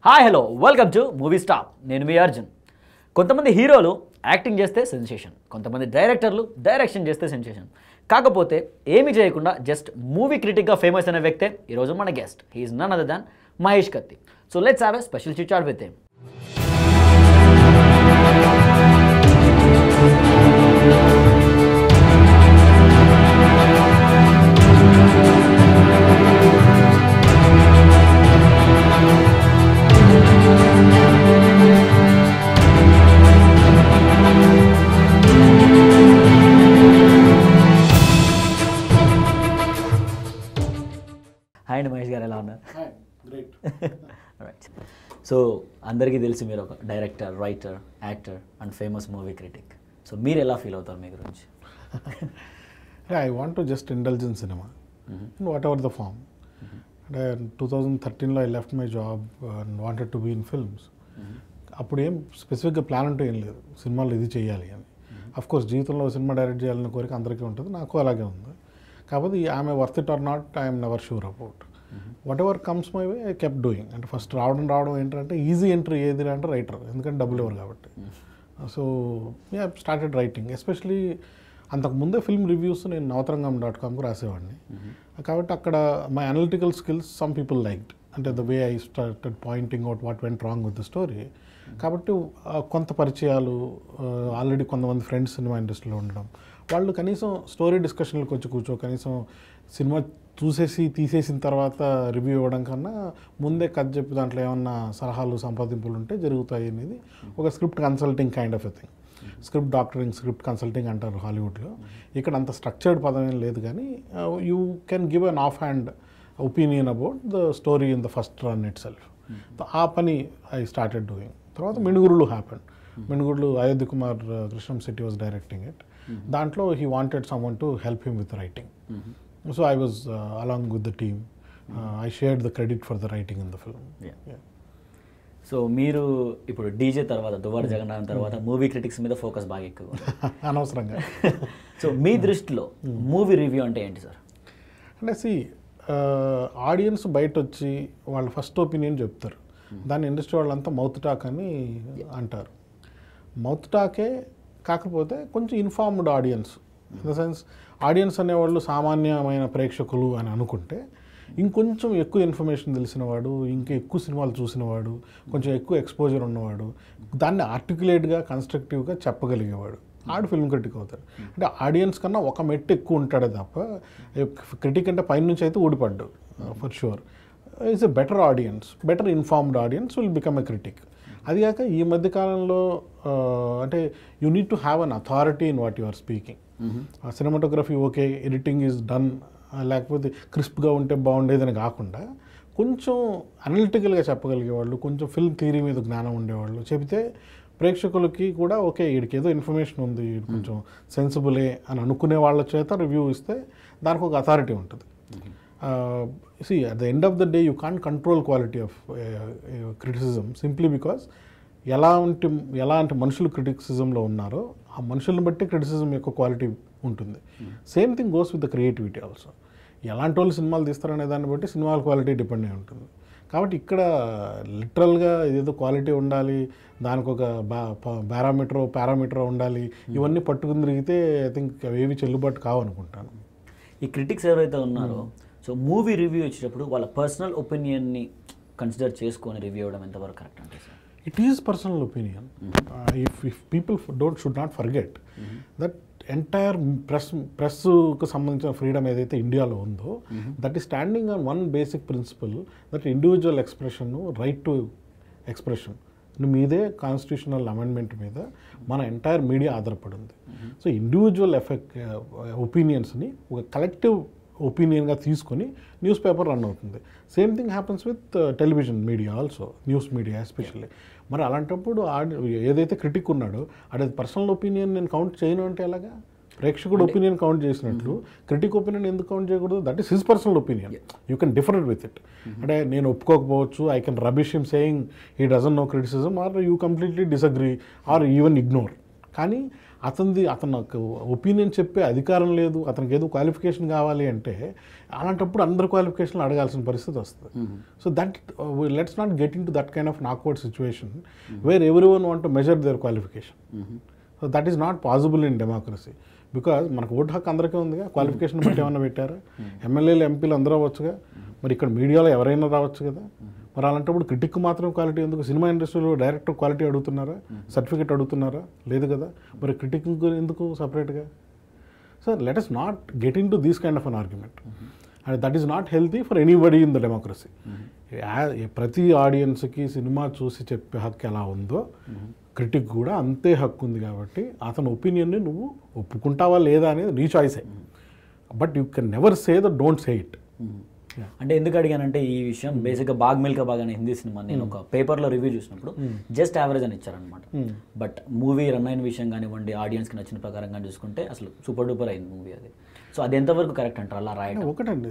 Hi hello welcome to movie stop. నేను మీ అర్జున్. కొంతమంది హీరోలు యాక్టింగ్ చేస్తే సెన్సేషన్, కొంతమంది డైరెక్టర్లు డైరెక్షన్ చేస్తే సెన్సేషన్. కాకపోతే ఏమి చేయకుండా జస్ట్ మూవీ క్రిటిక్గా ఫేమస్ అయిన వ్యక్తే ఈరోజు మన guest. He is none other than Mahesh Kathi. So let's have a special chit chat with him. Hi అండి మహేష్ గారు, ఎలా ఉన్నారు? రైట్. సో అందరికీ తెలిసి మీరు ఒక director, writer, actor and famous movie critic. So మీరు ఎలా ఫీల్ అవుతారు మీ గురించి? I want to just indulge in cinema, in whatever the form. And 2013 I left my job and wanted to be in films. అప్పుడు ఏం స్పెసిఫిక్గా plan అంటూ ఏం లేదు, సినిమాలు ఇది చేయాలి అని. అఫ్కోర్స్ జీవితంలో సినిమా డైరెక్ట్ చేయాలనే కోరిక అందరికీ ఉంటుంది, నాకు అలాగే ఉంది. కాకపోతే I'm worth it or not, I'm never sure about. Whatever comes my way I kept doing. అంటే ఫస్ట్ రావడం ఏంటంటే ఈజీ ఎంట్రీ ఏది అంటే రైటర్, ఎందుకంటే డబ్బులు ఎవరు కాబట్టి. So started writing. ఎస్పెషలీ అంతకుముందే ఫిల్మ్ రివ్యూస్ నేను navatarangam.comకు రాసేవాడిని. కాబట్టి అక్కడ my analytical skills some people liked. అంటే the way I started pointing out what went wrong with the story. కాబట్టి కొంత పరిచయాలు, ఆల్రెడీ కొంతమంది ఫ్రెండ్స్ సినిమా ఇండస్ట్రీలో ఉండడం, వాళ్ళు కనీసం స్టోరీ డిస్కషన్లకు వచ్చి కనీసం సినిమా చూసేసి తీసేసిన తర్వాత రివ్యూ ఇవ్వడం కన్నా ముందే కథ చెప్పి దాంట్లో ఏమన్నా సలహాలు సంపాదింపులు ఉంటే జరుగుతాయి అనేది ఒక script consulting kind of a thing. Script doctoring, script consulting అంటారు హాలీవుడ్లో. ఇక్కడ అంత స్ట్రక్చర్డ్ పదం ఏం లేదు, కానీ you can give an off hand opinion about the story in the first run itself. ఆ పని ఐ స్టార్టెడ్ డూయింగ్. తర్వాత Minugurulu happen. Minugurulu Ayodhya Kumar Krishnam Shetty was directing it. దాంట్లో he wanted someone to help him with writing. So I was along with the team. I shared the credit for the writing in the film. So మీరు ఇప్పుడు DJ తర్వాత, దువ్వాడ జగన్నాథం తర్వాత movie critics మీద focus బాగా ఎక్కువ అనవసరంగా. So మీ దృష్టిలో movie review అంటే ఏంటి సార్? అంటే ఆడియన్స్ బయట వచ్చి వాళ్ళ ఫస్ట్ ఒపీనియన్ చెప్తారు. దాన్ని ఇండస్ట్రీ వాళ్ళంతా మౌత్ టాక్ అని అంటారు. మౌత్ టాకే కాకపోతే కొంచెం informed audience, in the sense audience అనేవాళ్ళు సామాన్యమైన ప్రేక్షకులు అని అనుకుంటే, ఇంకొంచెం ఎక్కువ ఇన్ఫర్మేషన్ తెలిసినవాడు, ఇంకా ఎక్కువ సినిమాలు చూసినవాడు, కొంచెం ఎక్కువ ఎక్స్పోజర్ ఉన్నవాడు, దాన్ని ఆర్టికులేట్గా కన్స్ట్రక్టివ్గా చెప్పగలిగేవాడు ఆడు ఫిల్మ్ క్రిటిక్ అవుతాడు. అంటే ఆడియన్స్ కన్నా ఒక మెట్టు ఎక్కువ ఉంటాడే తప్ప క్రిటిక్ అంటే పైనుంచి అయితే ఊడిపడ్డు for sure. Is a better audience, better informed audience will become a critic. అది కాక ఈ మధ్యకాలంలో అంటే you need to have an authority in what you are speaking. Cinematography okay, editing is done, లేకపోతే క్రిస్ప్గా ఉంటే బాగుండేదని కాకుండా కొంచెం అనలిటికల్గా చెప్పగలిగేవాళ్ళు, కొంచెం ఫిల్మ్ థియరీ మీద జ్ఞానం ఉండేవాళ్ళు చెబితే ప్రేక్షకులకి కూడా ఓకే వీడికి ఏదో ఇన్ఫర్మేషన్ ఉంది, వీడు కొంచెం సెన్సిబులే అని అనుకునే వాళ్ళ చేత రివ్యూ ఇస్తే దానికి ఒక అథారిటీ ఉంటుంది. See, at the end of the day, you can't control quality of criticism simply because ఎలాంటి మనుషులు క్రిటిసిజంలో ఉన్నారో ఆ మనుషులను బట్టి క్రిటిసిజం యొక్క క్వాలిటీ ఉంటుంది. Same thing goes with the creativity also. ఎలాంటి వాళ్ళు సినిమాలు తీస్తారనే దాన్ని బట్టి సినిమాల క్వాలిటీ డిపెండ్ అయి ఉంటుంది. కాబట్టి ఇక్కడ లిటరల్గా ఏదో క్వాలిటీ ఉండాలి, దానికి ఒక పారామీటర్ ఉండాలి, ఇవన్నీ పట్టుకుని తిరిగితే ఐ థింక్ అవేవి చెల్లుబాటు కావనుకుంటాను. ఈ క్రిటిక్స్ ఎవరైతే ఉన్నారో, సో మూవీ రివ్యూ వచ్చేటప్పుడు వాళ్ళ పర్సనల్ ఒపీనియన్ని కన్సిడర్ చేసుకొని రివ్యూ అవ్వడం ఎంతవరకు కరెక్ట్ అంటే sir? It is personal opinion. If people should not forget that entire ప్రెస్కు సంబంధించిన ఫ్రీడమ్ ఏదైతే ఇండియాలో ఉందో, that is standing on one basic principle, that individual expression, right to expression మీదే కాన్స్టిట్యూషనల్ అమెండ్మెంట్ మీద మన ఎంటైర్ మీడియా ఆధారపడి ఉంది. సో ఇండివిజువల్ ఒపీనియన్స్ని ఒక కలెక్టివ్ ఒపీనియన్గా తీసుకొని న్యూస్ పేపర్ రన్ అవుతుంది. Same thing happens with television media also, news media especially. మరి అలాంటప్పుడు ఏదైతే క్రిటిక్ ఉన్నాడో అది పర్సనల్ ఒపీనియన్ నేను కౌంట్ చేయను అంటే ఎలాగా? ప్రేక్షకుడు ఒపీనియన్ కౌంట్ చేసినట్లు క్రిటిక్ ఒపీనియన్ ఎందుకు కౌంట్ చేయకూడదు? That is his personal opinion. You can differ with it. అంటే నేను ఒప్పుకోకపోవచ్చు, I can rubbish him saying he doesn't know criticism, or you completely disagree or even ignore. కానీ అతను opinion చెప్పే అధికారం లేదు, అతనికి ఏదో క్వాలిఫికేషన్ కావాలి అంటే అలాంటప్పుడు అందరు క్వాలిఫికేషన్లు అడగాల్సిన పరిస్థితి వస్తుంది. So that let's not get into that kind of awkward situation where everyone want to measure their qualification. So that is not possible in democracy. Because మనకు ఓటు హక్కు అందరికీ ఉందిగా, క్వాలిఫికేషన్ బట్టి ఏమన్నా పెట్టారా? ఎమ్మెల్యేలు ఎంపీలు అందరూ అవ్వచ్చుగా, మరి ఇక్కడ మీడియాలో ఎవరైనా రావచ్చు కదా. మరి అలాంటప్పుడు క్రిటిక్ మాత్రం క్వాలిటీ ఎందుకు? సినిమా ఇండస్ట్రీలో డైరెక్టర్ క్వాలిటీ అడుగుతున్నారా? సర్టిఫికేట్ అడుగుతున్నారా? లేదు కదా. మరి క్రిటిక్ ఎందుకు సపరేట్గా? So let us not get into these kind of an argument. And that is not healthy for anybody in the democracy. ప్రతి ఆడియన్స్కి సినిమా చూసి చెప్పే హక్కు ఎలా ఉందో క్రిటిక్ కూడా అంతే హక్కు ఉంది. కాబట్టి అతని ఒపీనియన్ని నువ్వు ఒప్పుకుంటావా లేదా అనేది నీ చాయిసే. But you can never say the don't say it. అంటే ఎందుకు అడిగానంటే ఈ విషయం బేసిక్గా బాగ్ మిల్కా బాగ్ అనే హిందీ సినిమా నేను ఒక పేపర్లో రివ్యూ చూసినప్పుడు జస్ట్ యావరేజ్ అని ఇచ్చారనమాట. బట్ మూవీ రన్ అయిన విషయం కానివ్వండి, ఆడియన్స్కి నచ్చిన ప్రకారంగా చూసుకుంటే అసలు సూపర్ డూపర్ అయింది మూవీ అది. సో అది ఎంతవరకు కరెక్ట్ అంటారు అలా రాయడం? ఒకటండి,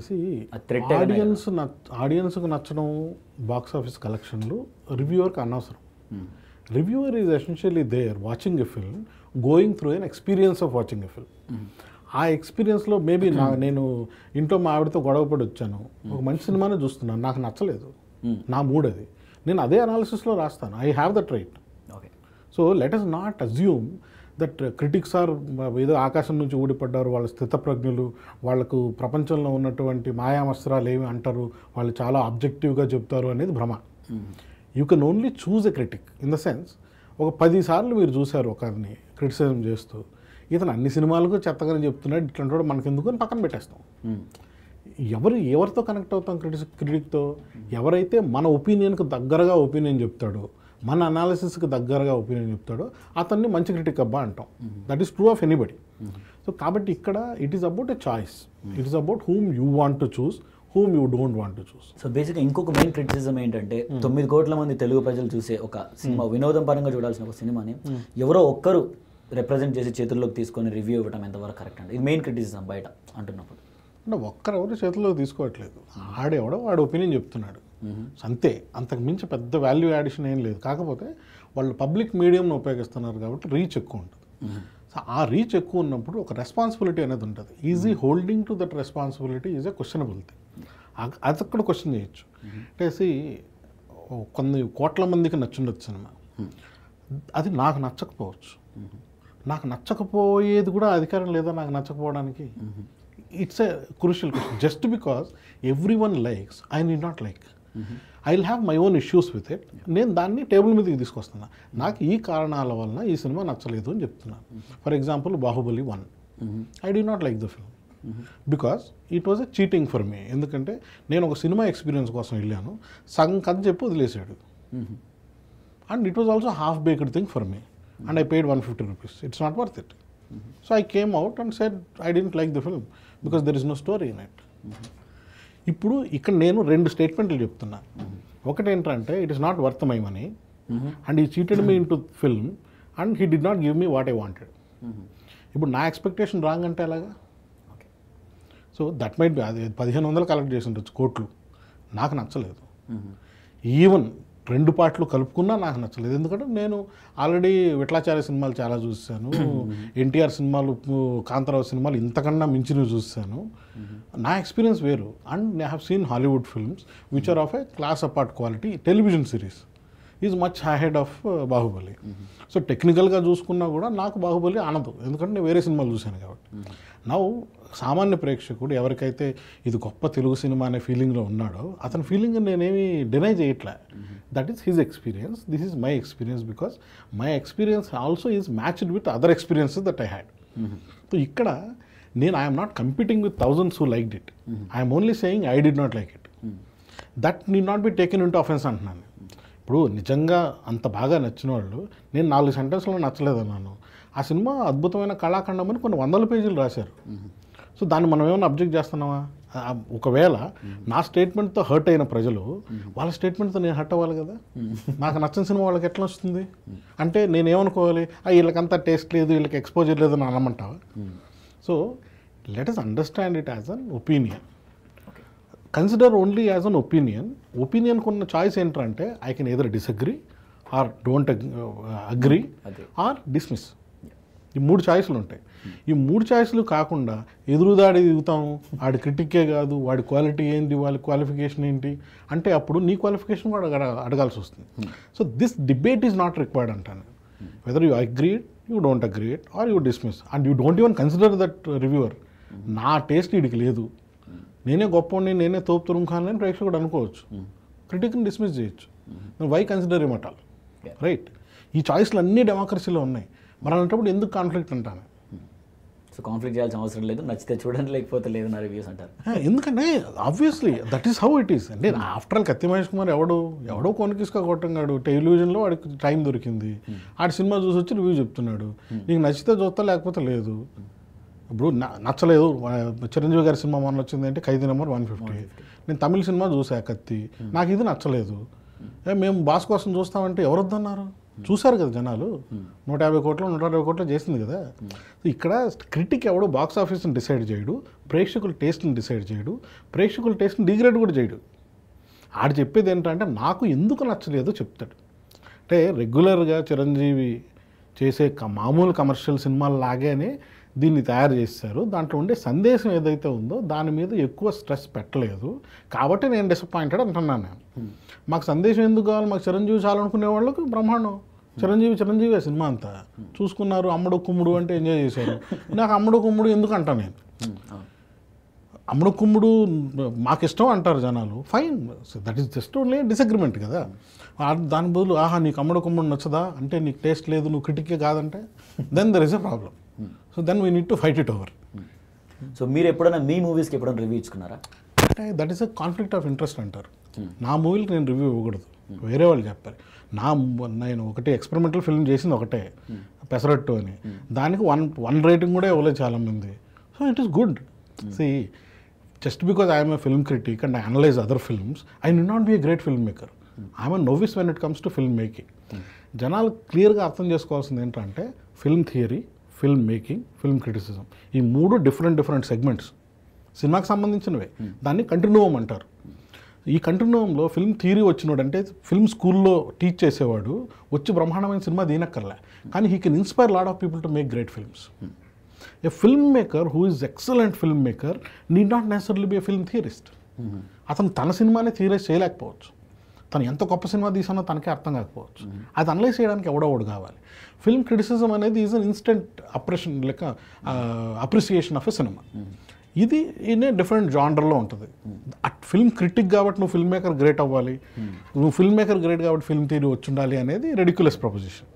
ఆడియన్స్కి నచ్చడం బాక్స్ ఆఫీస్ కలెక్షన్లు రివ్యూవర్కి అనవసరం. Reviewer is essentially there watching a film, going through an experience of watching a film. ఆ ఎక్స్పీరియన్స్లో మేబీ నేను ఇంట్లో మా ఆవిడతో గొడవపడి వచ్చాను, ఒక మంచి సినిమానే చూస్తున్నాను, నాకు నచ్చలేదు, నా మూడ్ అది, నేను అదే అనాలిసిస్లో రాస్తాను. I have that right. Okay. So let us not assume that critics are ఏదో ఆకాశం నుంచి ఊడిపడ్డారు, వాళ్ళ స్థితప్రజ్ఞులు, వాళ్ళకు ప్రపంచంలో ఉన్నటువంటి మాయామస్త్రాలు ఏమి అంటారు, వాళ్ళు చాలా ఆబ్జెక్టివ్గా చెప్తారు అనేది భ్రమ. You can only choose a critic in the sense, ఒక 10 సార్లు మీరు చూశారు ఒకరిని క్రిటిసిజం చేస్తూ, ఇతను అన్ని సినిమాలకు చెత్తగానే చెప్తున్నాడు, ఇట్లాంటి వాడు మనకెందుకు అని పక్కన పెట్టేస్తాం. ఎవరితో కనెక్ట్ అవుతాం? క్రిటిక్తో. ఎవరైతే మన ఒపీనియన్కి దగ్గరగా ఒపీనియన్ చెప్తాడో, మన అనాలిసిస్కి దగ్గరగా ఒపీనియన్ చెప్తాడో అతన్ని మంచి క్రిటిక్ అబ్బా అంటాం. That is true of anybody. So కాబట్టి ఇక్కడ it is about a choice. It is about whom you want to choose, whom you don't want to choose. So బేసిక్గా ఇంకొక మెయిన్ క్రిటిసిజం ఏంటంటే 9 కోట్ల మంది తెలుగు ప్రజలు చూసే ఒక సినిమా, వినోదం పరంగా చూడాల్సిన ఒక సినిమాని ఎవరో ఒక్కరు రిప్రజెంట్ చేసి చేతుల్లోకి తీసుకొని రివ్యూ ఇవ్వడం ఎంతవరకు కరెక్ట్ అండి? ఇది మెయిన్ క్రిటిసిజం బయట అంటున్నప్పుడు. అంటే ఒక్కరెవరు చేతుల్లోకి తీసుకోవట్లేదు, ఆడెవడో వాడు ఒపీనియన్ చెప్తున్నాడు అంతే, అంతకు మించి పెద్ద వాల్యూ యాడిషన్ ఏం లేదు. కాకపోతే వాళ్ళు పబ్లిక్ మీడియంను ఉపయోగిస్తున్నారు కాబట్టి రీచ్ ఎక్కువ ఉంటుంది. సో ఆ రీచ్ ఎక్కువ ఉన్నప్పుడు ఒక రెస్పాన్సిబిలిటీ అనేది ఉంటుంది. Easy holding to that responsibility is a questionable thing. అది అక్కడ క్వశ్చన్ చేయొచ్చు. అంటే కొన్ని కోట్ల మందికి నచ్చుండొచ్చు సినిమా, అది నాకు నచ్చకపోవచ్చు. నాకు నచ్చకపోయేది కూడా అధికారం లేదా నాకు నచ్చకపోవడానికి? It's a crucial question. Just because everyone likes, I need not like. I will have my own issues with it. నేను దాన్ని టేబుల్ మీదకి తీసుకొస్తున్నా, నాకు ఈ కారణాల వలన ఈ సినిమా నచ్చలేదు అని చెప్తున్నాను. For example Baahubali 1, I did not like the film because it was a cheating for me. ఎందుకంటే నేను ఒక సినిమా ఎక్స్పీరియన్స్ కోసం వెళ్ళాను, సగం కథ చెప్పి వదిలేశాడు. And it was also half baked thing for me and I paid 150 rupees. It's not worth it. So I came out and said I didn't like the film because there is no story in it. ఇప్పుడు ఇక్కడ నేను 2 స్టేట్మెంట్లు చెప్తున్నా. ఒకటి ఏంటంటే it is not worth my money and he cheated me into film and he did not give me what I wanted. ఇప్పుడు నా expectation wrong అంటే ఎలాగా? సో దట్ మైట్ బి, అది 1500 కలెక్ట్ చేసి ఉండొచ్చు కోట్లు, నాకు నచ్చలేదు. ఈవెన్ 2 పార్ట్లు కలుపుకున్నా నాకు నచ్చలేదు. ఎందుకంటే నేను ఆల్రెడీ విట్లాచార్య సినిమాలు చాలా చూసాను, ఎన్టీఆర్ సినిమాలు, కాంతారావు సినిమాలు ఇంతకన్నా మించినవి చూసాను. నా ఎక్స్పీరియన్స్ వేరు. And I have seen Hollywood films which are of a class apart quality. Television series is much ahead of Baahubali. So టెక్నికల్గా చూసుకున్నా కూడా నాకు బాహుబలి అనదు, ఎందుకంటే నేను వేరే సినిమాలు చూశాను కాబట్టి. నా సామాన్య ప్రేక్షకుడు ఎవరికైతే ఇది గొప్ప తెలుగు సినిమా అనే ఫీలింగ్లో ఉన్నాడో అతని ఫీలింగ్ నేనేమి డినై చేయట్లే. That is his experience, this is my experience because my experience also is matched with other experiences that I had. So ఇక్కడ నేను I'm not competing with thousands who liked it, I'm only saying I did not like it. That need not be taken into offence అంటున్నాను. ఇప్పుడు నిజంగా అంత బాగా నచ్చిన వాళ్ళు, నేను 4 సెంటెన్స్లో నచ్చలేదన్నాను, ఆ సినిమా అద్భుతమైన కళాఖండం అని కొన్ని 100 పేజీలు రాశారు. సో దాన్ని మనం ఏమైనా అబ్జెక్ట్ చేస్తున్నావా? ఒకవేళ నా స్టేట్మెంట్తో హర్ట్ అయిన ప్రజలు వాళ్ళ స్టేట్మెంట్తో నేను హర్ట్ అవ్వాలి కదా. నాకు నచ్చిన సినిమా వాళ్ళకి ఎట్లా వస్తుంది అంటే నేనేమనుకోవాలి, వీళ్ళకంతా టేస్ట్ లేదు, వీళ్ళకి ఎక్స్పోజర్ లేదు అని అనమంటావా? So let us understand it as an opinion, consider only as an opinion. ఒపీనియన్కి ఉన్న చాయిస్ ఏంటంటే I can either disagree or don't agree or dismiss. ఈ 3 చాయిస్లు ఉంటాయి. ఈ 3 చాయిస్లు కాకుండా ఎదురుదాడి దిగుతాము, వాడి క్రిటిక్కే కాదు, వాడి క్వాలిటీ ఏంటి, వాళ్ళ క్వాలిఫికేషన్ ఏంటి అంటే అప్పుడు నీ క్వాలిఫికేషన్ కూడా అడగాల్సి వస్తుంది. So this debate is not required అంటాను. Whether you agreed, you don't agreed or you dismiss and you don't even consider that reviewer. నా టేస్ట్ వీడికి లేదు, నేనే గొప్పని, నేనే తోపు తురుంఖాన్ అని ప్రేక్షకుడు అనుకోవచ్చు, క్రిటిక్ని డిస్మిస్ చేయొచ్చు. Why consider him at all, right? ఈ చాయిస్లు అన్నీ డెమోక్రసీలో ఉన్నాయి. మరి అలాంటప్పుడు ఎందుకు కాన్ఫ్లిక్ట్ అంటాను? సో కాన్ఫ్లిక్ట్ చేయాల్సిన అవసరం లేదు, నచ్చితే చూడండి లేకపోతే లేదు నా రివ్యూస్ అంటారు. ఎందుకంటే obviously that is how it is. అంటే ఆఫ్టర్ ఆల్ కత్తి మహేష్ కుమార్ ఎవడో కొనికిస్కా కొట్టంగాడు, టెలివిజన్లో వాడికి టైం దొరికింది, ఆడి సినిమా చూసి వచ్చి రివ్యూ చెప్తున్నాడు. నీకు నచ్చితే చూస్తా లేకపోతే లేదు. ఇప్పుడు నచ్చలేదు, చిరంజీవి గారి సినిమా మొన్న వచ్చింది అంటే ఖైదీ నెంబర్ 150. నేను తమిళ సినిమా చూసా కత్తి, నాకు ఇది నచ్చలేదు. మేము బాస్ కోసం చూస్తామంటే ఎవరు వద్దన్నారు? చూశారు కదా జనాలు, 150 కోట్లు 160 కోట్లు చేసింది కదా. ఇక్కడ క్రిటిక్ ఎవడు బాక్స్ ఆఫీస్ని డిసైడ్ చేయడు, ప్రేక్షకుల టేస్ట్ని డిసైడ్ చేయడు, ప్రేక్షకుల టేస్ట్ని డిగ్రేడ్ కూడా చేయడు. ఆడు చెప్పేది ఏంటంటే నాకు ఎందుకు నచ్చలేదు చెప్తాడు. అంటే రెగ్యులర్గా చిరంజీవి చేసే మామూలు కమర్షియల్ సినిమాల లాగానే దీన్ని తయారు చేశారు. దాంట్లో ఉండే సందేశం ఏదైతే ఉందో దాని మీద ఎక్కువ స్ట్రెస్ పెట్టలేదు కాబట్టి నేను డిసప్పాయింటెడ్ అంటున్నాను. నేను మాకు సందేశం ఎందుకు కావాలి, మాకు చిరంజీవి చాలనుకునే వాళ్ళకి బ్రహ్మాండం, చిరంజీవి సినిమా అంతా చూసుకున్నారు. అమ్మడు కుమ్ముడు అంటే ఎంజాయ్ చేశారు. నాకు అమ్మడు కుమ్ముడు ఎందుకు అంటాను నేను? అమ్మడు కుమ్ముడు మాకు ఇష్టం అంటారు జనాలు, fine, that is just only disagreement కదా. దాని బదులు ఆహా నీకు అమ్మడు కుమ్ముడు నచ్చదా అంటే నీకు టేస్ట్ లేదు, నువ్వు క్రిటికే కాదంటే then there is a problem. So then we need to fight it over. So మీరు ఎప్పుడైనా మీ మూవీస్కి ఎప్పుడైనా రివ్యూ ఇచ్చుకున్నారా? అంటే that is a conflict of interest అంటారు. నా మూవీలకి నేను రివ్యూ ఇవ్వకూడదు, వేరే వాళ్ళు చెప్పారు. నేను ఒకటి ఎక్స్పెరిమెంటల్ ఫిల్మ్ చేసింది ఒకటే, పెసరట్టు అని, దానికి వన్ రేటింగ్ కూడా ఇవ్వలేదు చాలామంది. So it is good. See just because I'm a film critic and I analyse other films, I need not be a great film maker. I'm a novice when it comes to film making. జనాలు క్లియర్గా అర్థం చేసుకోవాల్సింది ఏంటంటే film theory, film making, film criticism, ఈ 3 different segments సినిమాకి సంబంధించినవే. దాన్ని కంటిన్యూవం అంటారు. ఈ కంటిన్యూవంలో ఫిల్మ్ థియరీ వచ్చినోడు అంటే ఫిల్మ్ స్కూల్లో టీచ్ చేసేవాడు వచ్చి బ్రహ్మాండమైన సినిమా దీనక్కర్లే, కానీ he can inspire lot of people to make great films. A film maker who is excellent film maker need not necessarily be a film theorist. అతను తన సినిమానే థియరైజ్ చేయలేకపోవచ్చు, తను ఎంత గొప్ప సినిమా తీసానో తనకే అర్థం కాకపోవచ్చు. అది అనలైజ్ చేయడానికి ఎవడోడు కావాలి. ఫిల్మ్ క్రిటిసిజం అనేది is an instant appreciation of a cinema. ఇది ఇన్ ఏ డిఫరెంట్ జానర్లో ఉంటుంది. ఫిల్మ్ క్రిటిక్ కాబట్టి నువ్వు ఫిల్మ్ మేకర్ గ్రేట్ అవ్వాలి, నువ్వు ఫిల్మ్ మేకర్ గ్రేట్ కాబట్టి ఫిల్మ్ థియరీ వచ్చి ఉండాలి అనేది రెడిక్యులస్ ప్రపోజిషన్.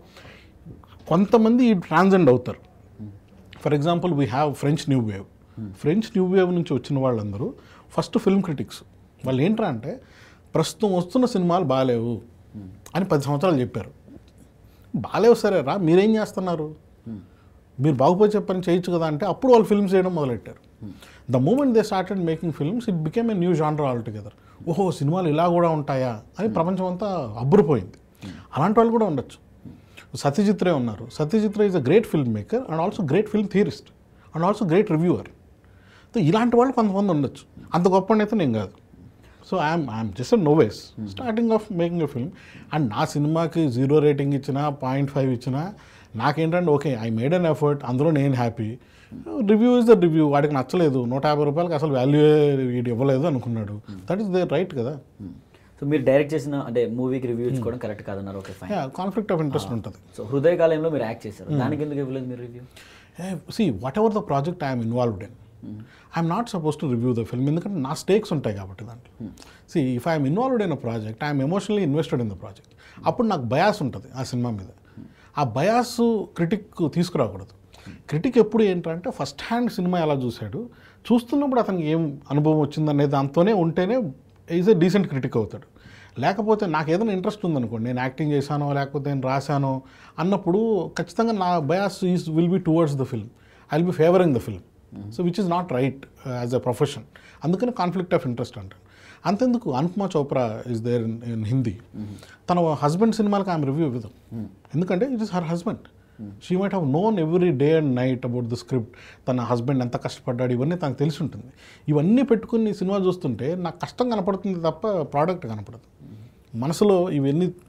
కొంతమంది ట్రాన్సెండ్ అవుతారు. For example we have French New Wave. French New Wave నుంచి వచ్చిన వాళ్ళందరూ ఫస్ట్ ఫిల్మ్ క్రిటిక్స్. వాళ్ళు ఏంట్రా అంటే ప్రస్తుతం వస్తున్న సినిమాలు బాగాలేవు అని 10 సంవత్సరాలు చెప్పారు. బాగాలేవు సరే రా, మీరేం చేస్తున్నారు, మీరు బాగుపోయి చెప్పని చేయొచ్చు కదా అంటే అప్పుడు వాళ్ళు ఫిల్మ్స్ చేయడం మొదలెట్టారు. The moment they started making films it became a new genre all together. ఓహో సినిమాలు ఇలా కూడా ఉంటాయా అని ప్రపంచం అంతా అబ్బురిపోయింది. అలాంటి వాళ్ళు కూడా ఉండొచ్చు. సత్యజిత్ రే ఉన్నారు. Satyajit Ray is a great film maker and also great film theorist and also great reviewer. So ఇలాంటి వాళ్ళు కొంతమంది ఉండొచ్చు, అంత గొప్పనైతే నేను కాదు. So I'm just a novice starting of making a film. And నా సినిమాకి 0 రేటింగ్ ఇచ్చినా 0.5 ఇచ్చినా నాకేంటంటే okay I made an effort, అందులో నేను happy. Review is the review. వాడికి నచ్చలేదు, 150 రూపాయలకి అసలు వాల్యూ వీడు ఇవ్వలేదు అనుకున్నాడు, దట్ ఈస్ దేర్ రైట్ కదా. సో మీరు డైరెక్ట్ చేసిన అంటే మూవీకి రివ్యూ ఇచ్చుకోవడం కరెక్ట్ కాదన్నారు, okay fine. Conflict of interest ఉంటుంది. సో హృదయకాలంలో మీరు యాక్ట్ చేశారు, దానికి ఎందుకు ఇవ్వలేదు మీరు review? See whatever the project I'm involved in, I'm not suppose to review the film, ఎందుకంటే నా స్టేక్స్ ఉంటాయి కాబట్టి దాంట్లో. See if I'm involved in a project I'm emotionally invested in the project. అప్పుడు నాకు బయాస్ ఉంటుంది ఆ cinema మీద. ఆ బయాస్ క్రిటిక్ తీసుకురాకూడదు. క్రిటిక్ ఎప్పుడు ఏంటంటే ఫస్ట్ హ్యాండ్ సినిమా ఎలా చూశాడు, చూస్తున్నప్పుడు అతనికి ఏం అనుభవం వచ్చిందనేది దాంతోనే ఉంటేనే ఈజ్ ఎ డీసెంట్ క్రిటిక్ అవుతాడు. లేకపోతే నాకు ఏదైనా ఇంట్రెస్ట్ ఉందనుకోండి, నేను యాక్టింగ్ చేశానో లేకపోతే నేను రాశానో అన్నప్పుడు ఖచ్చితంగా నా bias will be towards the film, I will be favouring the film. So which is not right as a profession. అందుకని కాన్ఫ్లిక్ట్ ఆఫ్ ఇంట్రెస్ట్ అంటాను. అంతెందుకు Anupama Chopra is there in Hindi. తన హస్బెండ్ సినిమాలకు ఆమె రివ్యూ ఇవ్వదు, ఎందుకంటే it is her husband. She might have known every day and night about the script, తన husband ఎంత కష్టపడ్డాడు ఇవన్నీ తనకు తెలిసి ఉంటుంది. ఇవన్నీ పెట్టుకుని సినిమా చూస్తుంటే నాకు కష్టం కనపడుతుంది తప్ప ప్రోడక్ట్ కనపడదు. మనసులో ఇవన్నీ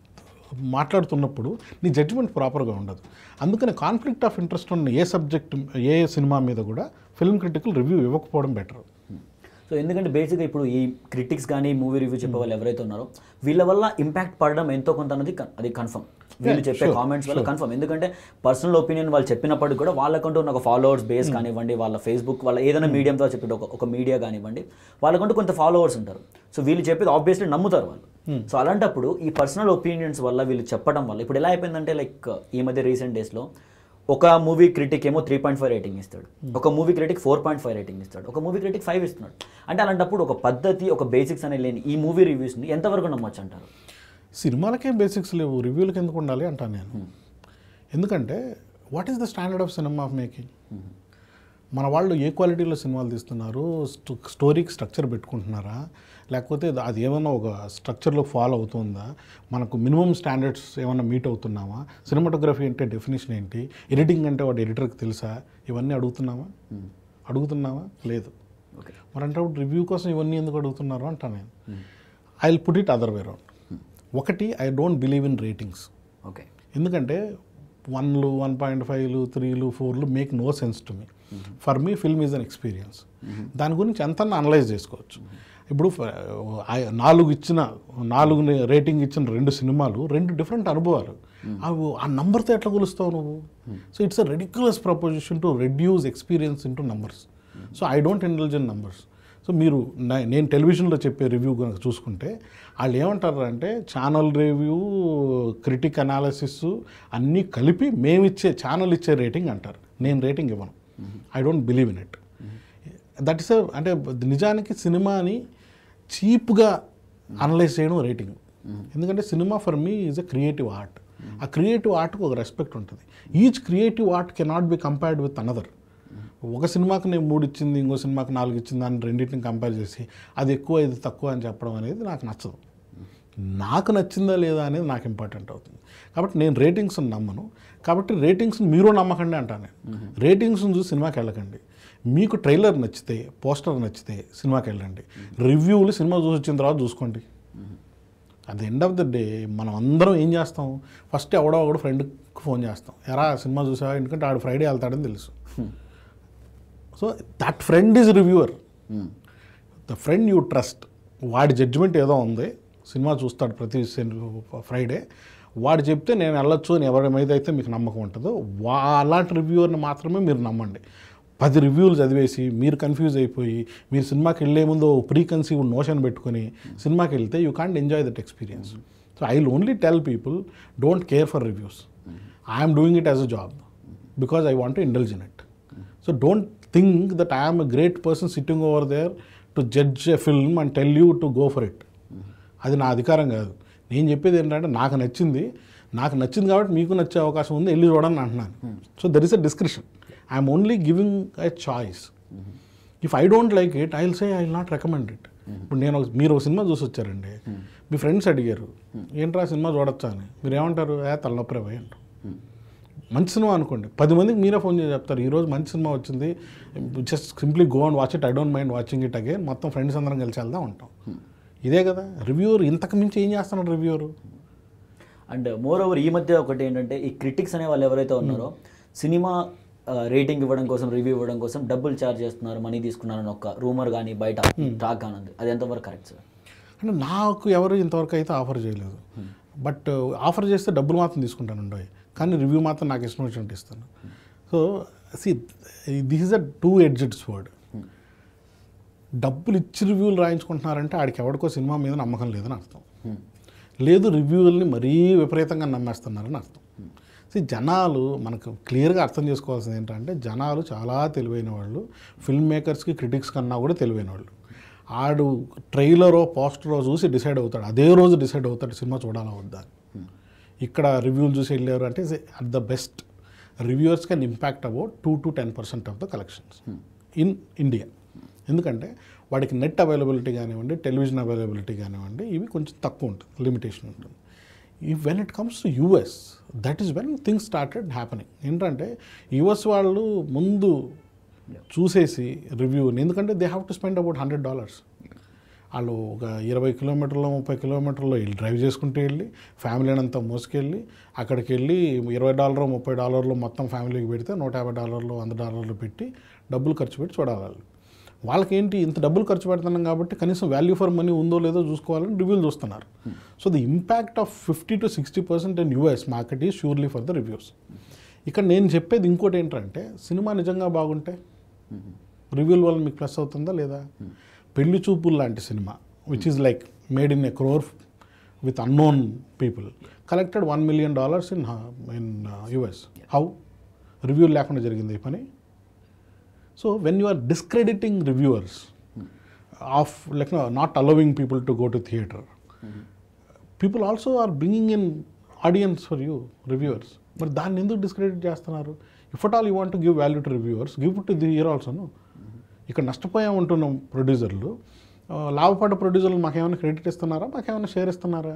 మాట్లాడుతున్నప్పుడు నీ జడ్జిమెంట్ ప్రాపర్గా ఉండదు. అందుకని కాన్ఫ్లిక్ట్ ఆఫ్ ఇంట్రెస్ట్ ఉన్న ఏ సబ్జెక్ట్ ఏ సినిమా మీద కూడా ఫిల్మ్ క్రిటికల్ రివ్యూ ఇవ్వకపోవడం బెటర్. సో ఎందుకంటే బేసిక్గా ఇప్పుడు ఈ క్రిటిక్స్ కానీ మూవీ రివ్యూ చెప్పే వాళ్ళు ఎవరైతే ఉన్నారో వీళ్ళ వల్ల ఇంపాక్ట్ పడడం ఎంతో కొంత అన్నది అది కన్ఫర్మ్. వీళ్ళు చెప్పే కామెంట్స్ వల్ల కన్ఫర్మ్. ఎందుకంటే పర్సనల్ ఒపీనియన్ వాళ్ళు చెప్పినప్పటికి కూడా వాళ్ళకంటూ ఉన్న ఒక ఫాలోవర్స్ బేస్ కానివ్వండి, వాళ్ళ ఫేస్బుక్ వాళ్ళ ఏదైనా మీడియంతో చెప్పే ఒక మీడియా కానివ్వండి, వాళ్ళకంటూ కొంత ఫాలోవర్స్ ఉంటారు. సో వీళ్ళు చెప్పేది ఆబ్వియస్లీ నమ్ముతారు వాళ్ళు. సో అలాంటప్పుడు ఈ పర్సనల్ ఒపీనియన్స్ వల్ల వీళ్ళు చెప్పడం వల్ల ఇప్పుడు ఎలా అయిపోయిందంటే లైక్ ఈ మధ్య రీసెంట్ డేస్లో ఒక మూవీ క్రిటిక్ ఏమో 3.5 రేటింగ్ ఇస్తాడు, ఒక మూవీ క్రిటిక్ 4.5 రేటింగ్ ఇస్తాడు, ఒక మూవీ క్రిటిక్ 5 ఇస్తున్నాడు. అంటే అలాంటప్పుడు ఒక పద్ధతి ఒక బేసిక్స్ అనేది లేని ఈ మూవీ రివ్యూస్ని ఎంతవరకు నమ్మొచ్చు అంటారు? సినిమాలకేం బేసిక్స్ లేవు, రివ్యూలకు ఎందుకు ఉండాలి అంటాను నేను. ఎందుకంటే what is the standard of cinema of making? మన వాళ్ళు ఏ క్వాలిటీలో సినిమాలు తీస్తున్నారు, స్టోరీకి స్ట్రక్చర్ పెట్టుకుంటున్నారా, లేకపోతే అది ఏమన్నా ఒక స్ట్రక్చర్లో ఫాలో అవుతుందా, మనకు మినిమం స్టాండర్డ్స్ ఏమన్నా మీట్ అవుతున్నామా, సినిమాటోగ్రఫీ అంటే డెఫినేషన్ ఏంటి, ఎడిటింగ్ అంటే వాడు ఎడిటర్కి తెలుసా, ఇవన్నీ అడుగుతున్నామా లేదు. మరి అంటే రివ్యూ కోసం ఇవన్నీ ఎందుకు అడుగుతున్నారు అంటాను నేను. I will put it other way round. ఒకటి, I don't believe in ratings. Okay, ఎందుకంటే 1లు 1.5లు 3లు 4లు make no sense to me. For me film is an experience. దాని గురించి ఎంత అనలైజ్ చేసుకోవచ్చు. ఇప్పుడు 4 రేటింగ్ ఇచ్చిన 2 సినిమాలు 2 డిఫరెంట్ అనుభవాలు. అవి ఆ నంబర్తో ఎట్లా కొలుస్తావు నువ్వు? So it's a ridiculous proposition to reduce experience into numbers. So I don't indulge in numbers. So మీరు నేను టెలివిజన్లో చెప్పే రివ్యూ కనుక చూసుకుంటే వాళ్ళు ఏమంటారు అంటే ఛానల్ రివ్యూ, క్రిటిక్ అనాలిసిస్ అన్నీ కలిపి ఛానల్ ఇచ్చే రేటింగ్ అంటారు. నేను రేటింగ్ ఇవ్వను. I don't believe in it. That is అంటే నిజానికి సినిమాని చీప్గా అనలైజ్ చేయడం రేటింగ్. ఎందుకంటే cinema for me is a creative art. ఆ క్రియేటివ్ ఆర్ట్కి ఒక రెస్పెక్ట్ ఉంటుంది. Each creative art cannot be compared with another. ఒక సినిమాకి నేను 3 ఇచ్చింది, ఇంకో సినిమాకి 4 ఇచ్చింది, దాన్ని రెండింటిని కంపేర్ చేసి అది ఎక్కువ ఇది తక్కువ అని చెప్పడం అనేది నాకు నచ్చదు. నాకు నచ్చిందా లేదా అనేది నాకు ఇంపార్టెంట్ అవుతుంది. కాబట్టి నేను రేటింగ్స్ని నమ్మను. కాబట్టి రేటింగ్స్ని మీరు నమ్మకండి అంటాను నేను. రేటింగ్స్ని చూసి సినిమాకి వెళ్ళకండి. మీకు ట్రైలర్ నచ్చితే, పోస్టర్ నచ్చితే సినిమాకి వెళ్ళండి. రివ్యూలు సినిమా చూసి వచ్చిన తర్వాత చూసుకోండి. At the end of the day మనం అందరం ఏం చేస్తాం, ఫస్ట్ ఎవడో ఫ్రెండ్కి ఫోన్ చేస్తాం, ఎరా సినిమా చూసావా, ఎందుకంటే ఆడు ఫ్రైడే వెళ్తాడని తెలుసు. So that friend is reviewer. The friend you trust. వాడి జడ్జిమెంట్ ఏదో ఉంది, సినిమా చూస్తాడు ప్రతి ఫ్రైడే, వాడు చెప్తే నేను వెళ్ళొచ్చు అని ఎవరి మీద అయితే మీకు నమ్మకం ఉంటుందో అలాంటి రివ్యూవర్ని మాత్రమే మీరు నమ్మండి. 10 రివ్యూలు చదివేసి మీరు కన్ఫ్యూజ్ అయిపోయి మీరు సినిమాకి వెళ్ళే ముందు ప్రీ కన్సీవ్డ్ నోషన్ పెట్టుకొని సినిమాకి వెళ్తే you can't enjoy that experience. So I will only tell people don't care for reviews. I'm doing it as a job because I want to indulge in it. So don't think that I am a great person sitting over there to judge a film and tell you to go for it. అది నా అధికారం కాదు. నేను చెప్పేది ఏంటంటే నాకు నచ్చింది కాబట్టి మీకు నచ్చే అవకాశం ఉంది, వెళ్ళి చూడని అంటున్నాను. So there is a description. I'm only giving a choice. If I don't like it I will say I will not recommend it. ఇప్పుడు మీరు ఒక సినిమా చూసి వచ్చారండి, మీ ఫ్రెండ్స్ అడిగారు ఏంట్రా సినిమా చూడొచ్చా అని, మీరు ఏమంటారు, తలనొప్పి పోయి అంటారు. మంచి సినిమా అనుకోండి, 10 మందికి మీరే ఫోన్ చేసి చెప్తారు ఈరోజు మంచి సినిమా వచ్చింది, just simply go and watch it, I don't mind watching it again, మొత్తం ఫ్రెండ్స్ అందరం కలిసి వెళ్దాం ఉంటాం. ఇదే కదా రివ్యూవర్. ఇంతకు మించి ఏం చేస్తున్నాడు రివ్యూవర్? అండ్ మోర్ ఓవర్ ఈ మధ్య ఒకటి ఏంటంటే ఈ క్రిటిక్స్ అనే వాళ్ళు ఎవరైతే ఉన్నారో సినిమా రేటింగ్ ఇవ్వడం కోసం, రివ్యూ ఇవ్వడం కోసం డబ్బులు ఛార్జ్ చేస్తున్నారు, మనీ తీసుకున్నారని ఒక రూమర్ కానీ బయట టాక్ కానీ ఉంది. అది ఎంతవరకు కరెక్ట్ సార్? అంటే నాకు ఎవరు ఇంతవరకు అయితే ఆఫర్ చేయలేదు. బట్ ఆఫర్ చేస్తే డబ్బులు మాత్రం తీసుకుంటాను, కానీ రివ్యూ మాత్రం నాకు ఇష్టం వచ్చినట్టు ఇస్తాను. So this is a 2-edged sword. డబ్బులు ఇచ్చి రివ్యూలు రాయించుకుంటున్నారంటే ఆడికి ఎవరికో సినిమా మీద నమ్మకం లేదని అర్థం. లేదు, రివ్యూల్ని మరీ విపరీతంగా నమ్మేస్తున్నారని అర్థం. జనాలు మనకు క్లియర్గా అర్థం చేసుకోవాల్సింది ఏంటంటే జనాలు చాలా తెలివైన వాళ్ళు, ఫిల్మ్ మేకర్స్కి క్రిటిక్స్ కన్నా కూడా తెలివైన వాళ్ళు. ఆడు ట్రైలరో పోస్టరో చూసి డిసైడ్ అవుతాడు, అదే రోజు డిసైడ్ అవుతాడు సినిమా చూడాలా వద్దా. ఇక్కడ రివ్యూలు చూసి వెళ్ళారు అంటే at the best reviewers can impact about 2 to 10% of the collections in India. ఎందుకంటే వాడికి నెట్ అవైలబిలిటీ కానివ్వండి, టెలివిజన్ అవైలబిలిటీ కానివ్వండి, ఇవి కొంచెం తక్కువ ఉంటుంది, లిమిటేషన్ ఉంటుంది. When it comes to US, that is when things started happening. ఏంటంటే యూఎస్ వాళ్ళు ముందు చూసేసి రివ్యూని, ఎందుకంటే they have to spend about $100. వాళ్ళు ఒక 20 కిలోమీటర్లు 30 కిలోమీటర్లు వెళ్ళి డ్రైవ్ చేసుకుంటూ వెళ్ళి ఫ్యామిలీని అంతా మోసుకెళ్ళి అక్కడికి వెళ్ళి $20 $30 మొత్తం ఫ్యామిలీకి పెడితే $150 $100 పెట్టి డబ్బులు ఖర్చు పెట్టి చూడాలి వాళ్ళు. వాళ్ళకేంటి ఇంత డబ్బులు ఖర్చు పెడుతున్నాం కాబట్టి కనీసం వాల్యూ ఫర్ మనీ ఉందో లేదో చూసుకోవాలని రివ్యూలు చూస్తున్నారు. So the impact of 50 to 60% in US market is surely for the reviews. ఇక్కడ నేను చెప్పేది ఇంకోటి ఏంటంటే సినిమా నిజంగా బాగుంటే రివ్యూల వల్ల మీకు ప్లస్ అవుతుందా లేదా? పెళ్లి చూపులు లాంటి cinema which is like made in a crore with unknown people collected $1 million in US. How? రివ్యూలు లేకుండా జరిగింది ఈ పని. So when you are discrediting reviewers of like not allowing people to go to theatre, people also are bringing in audience for you reviewers. మరి దాన్ని ఎందుకు discredit చేస్తున్నారు? If at all you want to give value to reviewers, give to the here ఆల్సోను. ఇక్కడ నష్టపోయామంటున్నాం ప్రొడ్యూసర్లు, లాభపడ్డ ప్రొడ్యూసర్లు మాకేమైనా credit ఇస్తున్నారా, మాకేమైనా షేర్ ఇస్తున్నారా?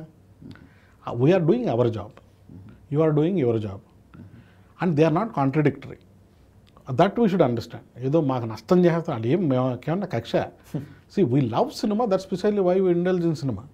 We are doing our job, you are doing your job, and they are not contradictory. That we should understand. ఏదో మాకు నష్టం చేస్తాం అది ఏం మేమేమన్నా కక్ష. See we love cinema, that's specially why we indulge in cinema.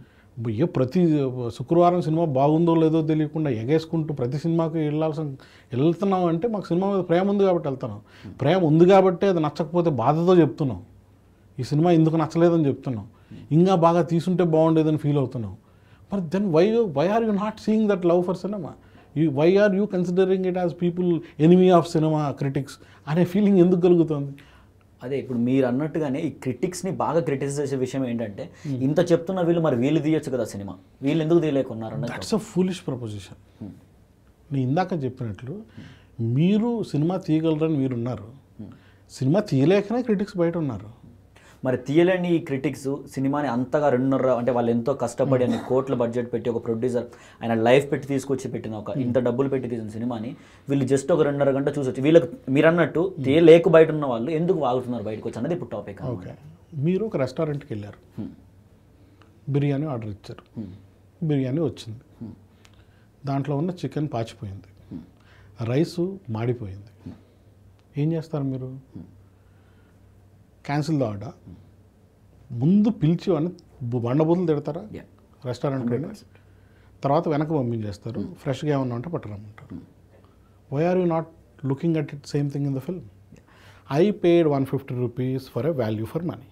ఏ ప్రతి శుక్రవారం సినిమా బాగుందో లేదో తెలియకుండా ఎగేసుకుంటూ ప్రతి సినిమాకి వెళ్తున్నాం అంటే మాకు సినిమా మీద ప్రేమ ఉంది కాబట్టి వెళ్తున్నాం. ప్రేమ ఉంది కాబట్టి అది నచ్చకపోతే బాధతో చెప్తున్నాం, ఈ సినిమా ఎందుకు నచ్చలేదని చెప్తున్నాం, ఇంకా బాగా తీసుంటే బాగుండేదని ఫీల్ అవుతున్నాం. మరి then why are you not seeing that love for cinema? Why are you considering it as people enemy of cinema critics అనే ఫీలింగ్ ఎందుకు కలుగుతుంది? అదే ఇప్పుడు మీరు అన్నట్టుగానే ఈ క్రిటిక్స్ని బాగా క్రిటిసైజ్ చేసే విషయం ఏంటంటే ఇంత చెప్తున్న వీళ్ళు మరి వీళ్ళు తీయొచ్చు కదా సినిమా, వీళ్ళు ఎందుకు తీయలేకున్నారు? That's a foolish proposition. నేను ఇందాక చెప్పినట్లు మీరు సినిమా తీయగలరని మీరున్నారు, సినిమా తీయలేకనే క్రిటిక్స్ బయట ఉన్నారు. మరి తీయలేని ఈ క్రిటిక్స్ సినిమాని అంతగా 2.5 అంటే వాళ్ళు ఎంతో కష్టపడి అని కోట్ల బడ్జెట్ పెట్టి ఒక ప్రొడ్యూసర్ ఆయన లైఫ్ పెట్టి తీసుకొచ్చి పెట్టిన ఒక ఇంత డబ్బులు పెట్టి తీసిన సినిమాని వీళ్ళు జస్ట్ ఒక 2.5 గంట చూసొచ్చు. వీళ్ళకి మీరు అన్నట్టు తీయలేక బయట ఉన్న వాళ్ళు ఎందుకు వాగుతున్నారు బయటకు వచ్చి అన్నది ఇప్పుడు టాపిక్. ఓకే, మీరు ఒక రెస్టారెంట్కి వెళ్ళారు, బిర్యానీ ఆర్డర్ ఇచ్చారు, బిర్యానీ వచ్చింది, దాంట్లో ఉన్న చికెన్ పాచిపోయింది, రైసు మాడిపోయింది, ఏం చేస్తారు మీరు? Cancel the order. ముందు పిలిచి అని బండబూతులు తిడతారా రెస్టారెంట్కి? తర్వాత వెనక పంపించేస్తారు, ఫ్రెష్గా ఏమన్నా ఉంటే పట్టరమ్మంటారు. Why are you not looking at it same thing in the film? I paid $150 for a value for money.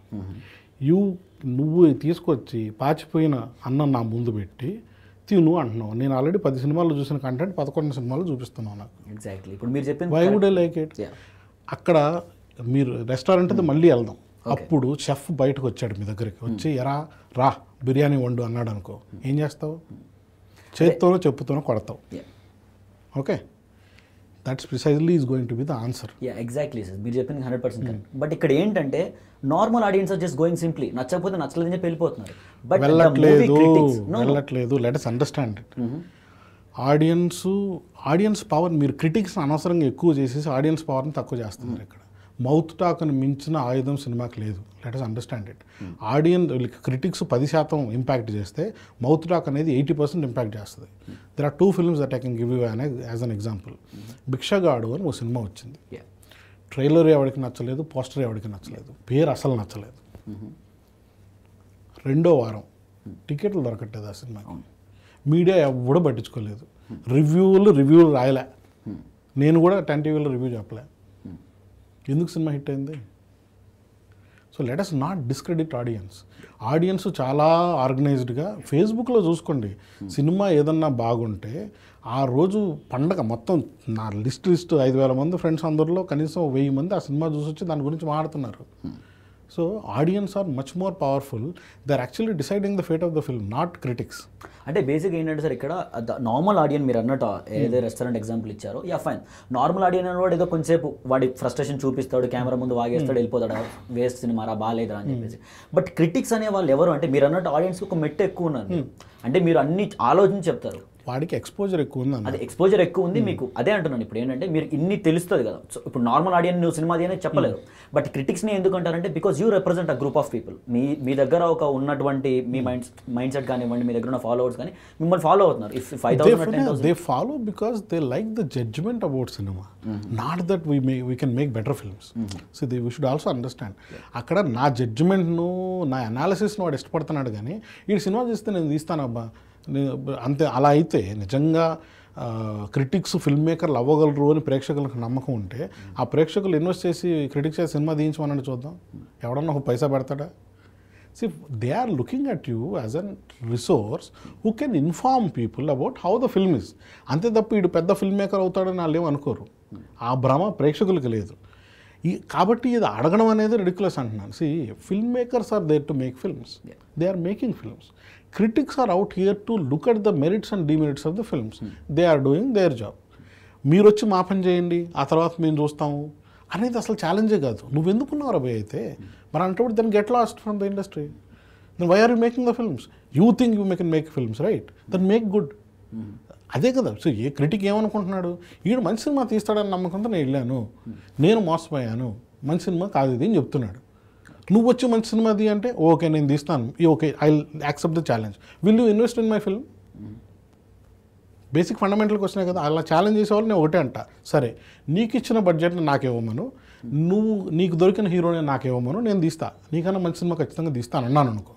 నువ్వు తీసుకొచ్చి పాచిపోయిన అన్నం నా ముందు పెట్టి తిను అంటున్నావు. నేను ఆల్రెడీ 10 సినిమాలు చూసిన కంటెంట్ 11 సినిమాలు చూపిస్తున్నావు నాకు. ఎగ్జాక్ట్లీ ఇప్పుడు మీరు చెప్పింది why would I like it? అక్కడ మీరు రెస్టారెంట్ మళ్ళీ వెళ్దాం, అప్పుడు షెఫ్ బయటకు వచ్చాడు మీ దగ్గరికి వచ్చి రా బిర్యానీ వండు అన్నాడు అనుకో, ఏం చేస్తావు? చేత్తోనో చెప్పుతోనో కొడతావు. Okay, that's precisely is going to be the answer. Exactly sir, మీరు చెప్పింది 100% కరెక్ట్. బట్ ఇక్కడ ఏంటంటే normal audience are just going simply నచ్చకపోతే నచ్చలేదని చెప్పి వెళ్ళిపోతున్నారు. బట్ వెళ్ళట్లేదు. Let us understand it. Audience power మీరు క్రిటిక్స్ అనవసరంగా ఎక్కువ చేసేసి ఆడియన్స్ పవర్ని తక్కువ చేస్తున్నారు. ఇక్కడ మౌత్ టాక్ అని మించిన ఆయుధం సినిమాకి లేదు. Let us understand it. Critics 10% impact చేస్తే మౌత్ టాక్ అనేది 80% ఇంపాక్ట్ చేస్తుంది. There are 2 films that I can give you as an example. Bichagadu అని ఒక సినిమా వచ్చింది. ట్రైలర్ ఎవరికి నచ్చలేదు, పోస్టర్ ఎవరికి నచ్చలేదు, పేరు అసలు నచ్చలేదు. 2వ వారం టికెట్లు దొరకట్లేదు ఆ సినిమాకి. మీడియా ఎవడో పట్టించుకోలేదు, రివ్యూలు రాయలే, నేను కూడా 10 TVలో రివ్యూ చెప్పలే. ఎందుకు సినిమా హిట్ అయింది? So let us not discredit audience చాలా ఆర్గనైజ్డ్గా ఫేస్బుక్లో చూసుకోండి. సినిమా ఏదన్నా బాగుంటే ఆ రోజు పండగ మొత్తం నా లిస్ట్ 5,000 మంది ఫ్రెండ్స్ అందరిలో కనీసం 1000 మంది ఆ సినిమా చూసి వచ్చి దాని గురించి మాట్లాడుతున్నారు. So audience are much more powerful. They are actually deciding the fate of the film, not critics. అంటే బేసిక్ ఏంటంటే సార్ ఇక్కడ నార్మల్ ఆడియన్స్ మీరు అన్నట్టు ఏదైతే రెస్టారెంట్ ఎగ్జాంపుల్ ఇచ్చారో ఫైన్, నార్మల్ ఆడియన్స్ అనేవాడు ఏదో కొంచెంసేపు వాడి ఫ్రస్ట్రేషన్ చూపిస్తాడు, కెమెరా ముందు వాగేస్తాడు, వెళ్ళిపోతాడు, వేస్ట్ సినిమా రా బాగాలేదురా అని చెప్పేసి. బట్ క్రిటిక్స్ అనే వాళ్ళు ఎవరు అంటే మీరు అన్నట్టు ఆడియన్స్కి ఒక మెట్టు ఎక్కువ ఉన్నారు. అంటే మీరు అన్ని ఆలోచించి చెప్తారు, వాడికి ఎక్స్పోజర్ ఎక్కువ ఉంది అది ఎక్స్పోజర్ ఎక్కువ ఉంది మీకు. అదే అంటున్నాను ఇప్పుడు ఏంటంటే మీరు ఇన్ని తెలుస్తుంది కదా. సో ఇప్పుడు నార్మల్ ఆడియన్స్ నువ్వు సినిమా అనేది చెప్పలేరు. బట్ క్రిటిక్స్ని ఎందుకు అంటారంటే because you represent a group of people. మీ దగ్గర ఒక ఉన్నటువంటి మీ మైండ్ సెట్ కానివ్వండి, మీ దగ్గర ఉన్న ఫాలోవర్స్ కానీ మిమ్మల్ని ఫాలో అవుతున్నారు. If 5,000 they follow because they like the judgement about cinema, not that we can make better films. So we should also understand. అక్కడ నా జడ్జ్మెంట్ను, నా అనాలిసిస్ను వాడు ఇష్టపడుతున్నాడు కానీ ఈ సినిమా చూస్తే నేను తీస్తానబ్బా అంతే. అలా అయితే నిజంగా క్రిటిక్స్ ఫిల్మ్ మేకర్లు అవ్వగలరు అని ప్రేక్షకులకు నమ్మకం ఉంటే ఆ ప్రేక్షకులు ఇన్వెస్ట్ చేసి క్రిటిక్స్ చేసి సినిమా తీయించమని చూద్దాం, ఎవడన్నా ఒక పైసా పెడతాడా? See they are looking at you as an resource who can inform people about how the film is. అంతే తప్ప వీడు పెద్ద ఫిల్మ్ మేకర్ అవుతాడని వాళ్ళు ఏమనుకోరు. ఆ భ్రమ ప్రేక్షకులకి లేదు. కాబట్టి ఇది అడగడం అనేది రిడిక్యులస్ అంటున్నాను. See film makers are there to make films, they are making films. Critics are out here to look at the merits and demerits of the films. They are doing their job. మీరు వచ్చి మా పని చేయండి, ఆ తర్వాత మేము చూస్తాము అనేది అసలు ఛాలెంజే కాదు. నువ్వు ఎందుకున్నావు అబ్బాయి అయితే మరి అంటప్పుడు then get lost from the industry. Then why are you making the films? You think you can make films, right? Then make good. అదే కదా. సో ఏ క్రిటిక్ ఏమనుకుంటున్నాడు, వీడు మంచి సినిమా తీస్తాడని నమ్మకంతో నేను వెళ్ళాను, నేను మోసపోయాను, మంచి సినిమా కాదు ఇది అని చెప్తున్నాడు. నువ్వు వచ్చి మంచి సినిమా అది అంటే ఓకే నేను తీస్తాను, okay I accept the challenge. Will you invest in my film? Basic fundamental క్వశ్చనే కదా. అలా ఛాలెంజ్ చేసేవాళ్ళు నేను ఒకటే అంట, సరే నీకు ఇచ్చిన బడ్జెట్ని నాకేవ్వమను, నీకు దొరికిన హీరోని నాకేవ్వమను, నేను తీస్తా, నీకన్నా మంచి సినిమా ఖచ్చితంగా తీస్తాను అన్నాను అనుకో,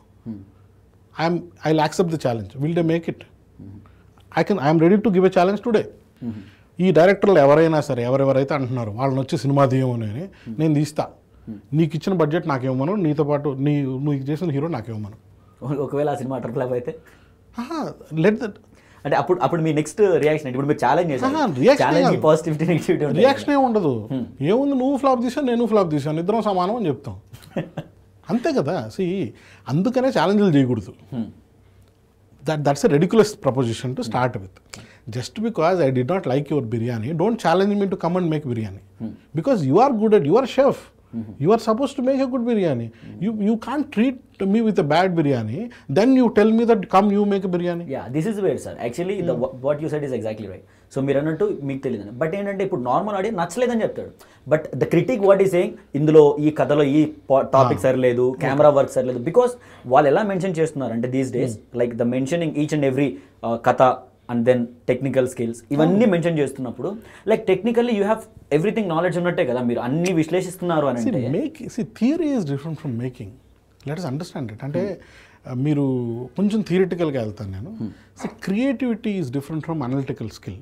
I accept the challenge. Will they make it? I'm ready to give a challenge today. ఈ డైరెక్టర్లు ఎవరైనా సరే ఎవరెవరైతే అంటున్నారు వాళ్ళని వచ్చి సినిమా తీయమని నేను తీస్తా, నీకు ఇచ్చిన బడ్జెట్ నాకేమను, నీతో పాటు నువ్వు చేసిన హీరో నాకేమను. ఒకవేళ ఆ సినిమా అటర్ ఫ్లాప్ అయితే లెట్ దట్ అంటే అప్పుడు మీ నెక్స్ట్ రియాక్షన్ ఇప్పుడు మీరు ఛాలెంజ్ చేశారు, పాజిటివిటీ నెగటివిటీ రియాక్షన్ ఏమి ఉండదు. ఏముంది, నువ్వు ఫ్లాప్ తీసాను నేను ఫ్లాప్ తీసాను, ఇద్దరం సమానం అని చెప్తాం, అంతే కదా. సి అందుకనే ఛాలెంజ్లు చేయకూడదు. That's a ridiculous proposition to start with. Just because I did not like your biryani, don't challenge me to come and make biryani. Because you are good at, you are chef. You are supposed to make a good biryani. You can't treat me with a bad biryani, then you tell me that come you make a biryani. Yeah, this is where sir actually what you said is exactly right. So మీరు అన్నట్టు మీకు తెలియదు, but ఏంటంటే ఇప్పుడు normal audience నచ్చలేదని చెప్తాడు, but the critic what is saying ఇందులో ఈ కథలో ఈ టాపిక్ సరిలేదు, కెమెరా వర్క్ సరిలేదు, బికాస్ వాళ్ళు ఎలా మెన్షన్ చేస్తున్నారు అంటే these days like the mentioning each and every కథ అండ్ దెన్ టెక్నికల్ స్కిల్స్ ఇవన్నీ మెన్షన్ చేస్తున్నప్పుడు like technically you have everything knowledge ఉన్నట్టే కదా, మీరు అన్ని విశ్లేషిస్తున్నారు అని అంటే. Theory is different from making. Let us understand it. అంటే మీరు కొంచెం థియరిటికల్గా వెళ్తాను నేను. So creativity is different from analytical skill.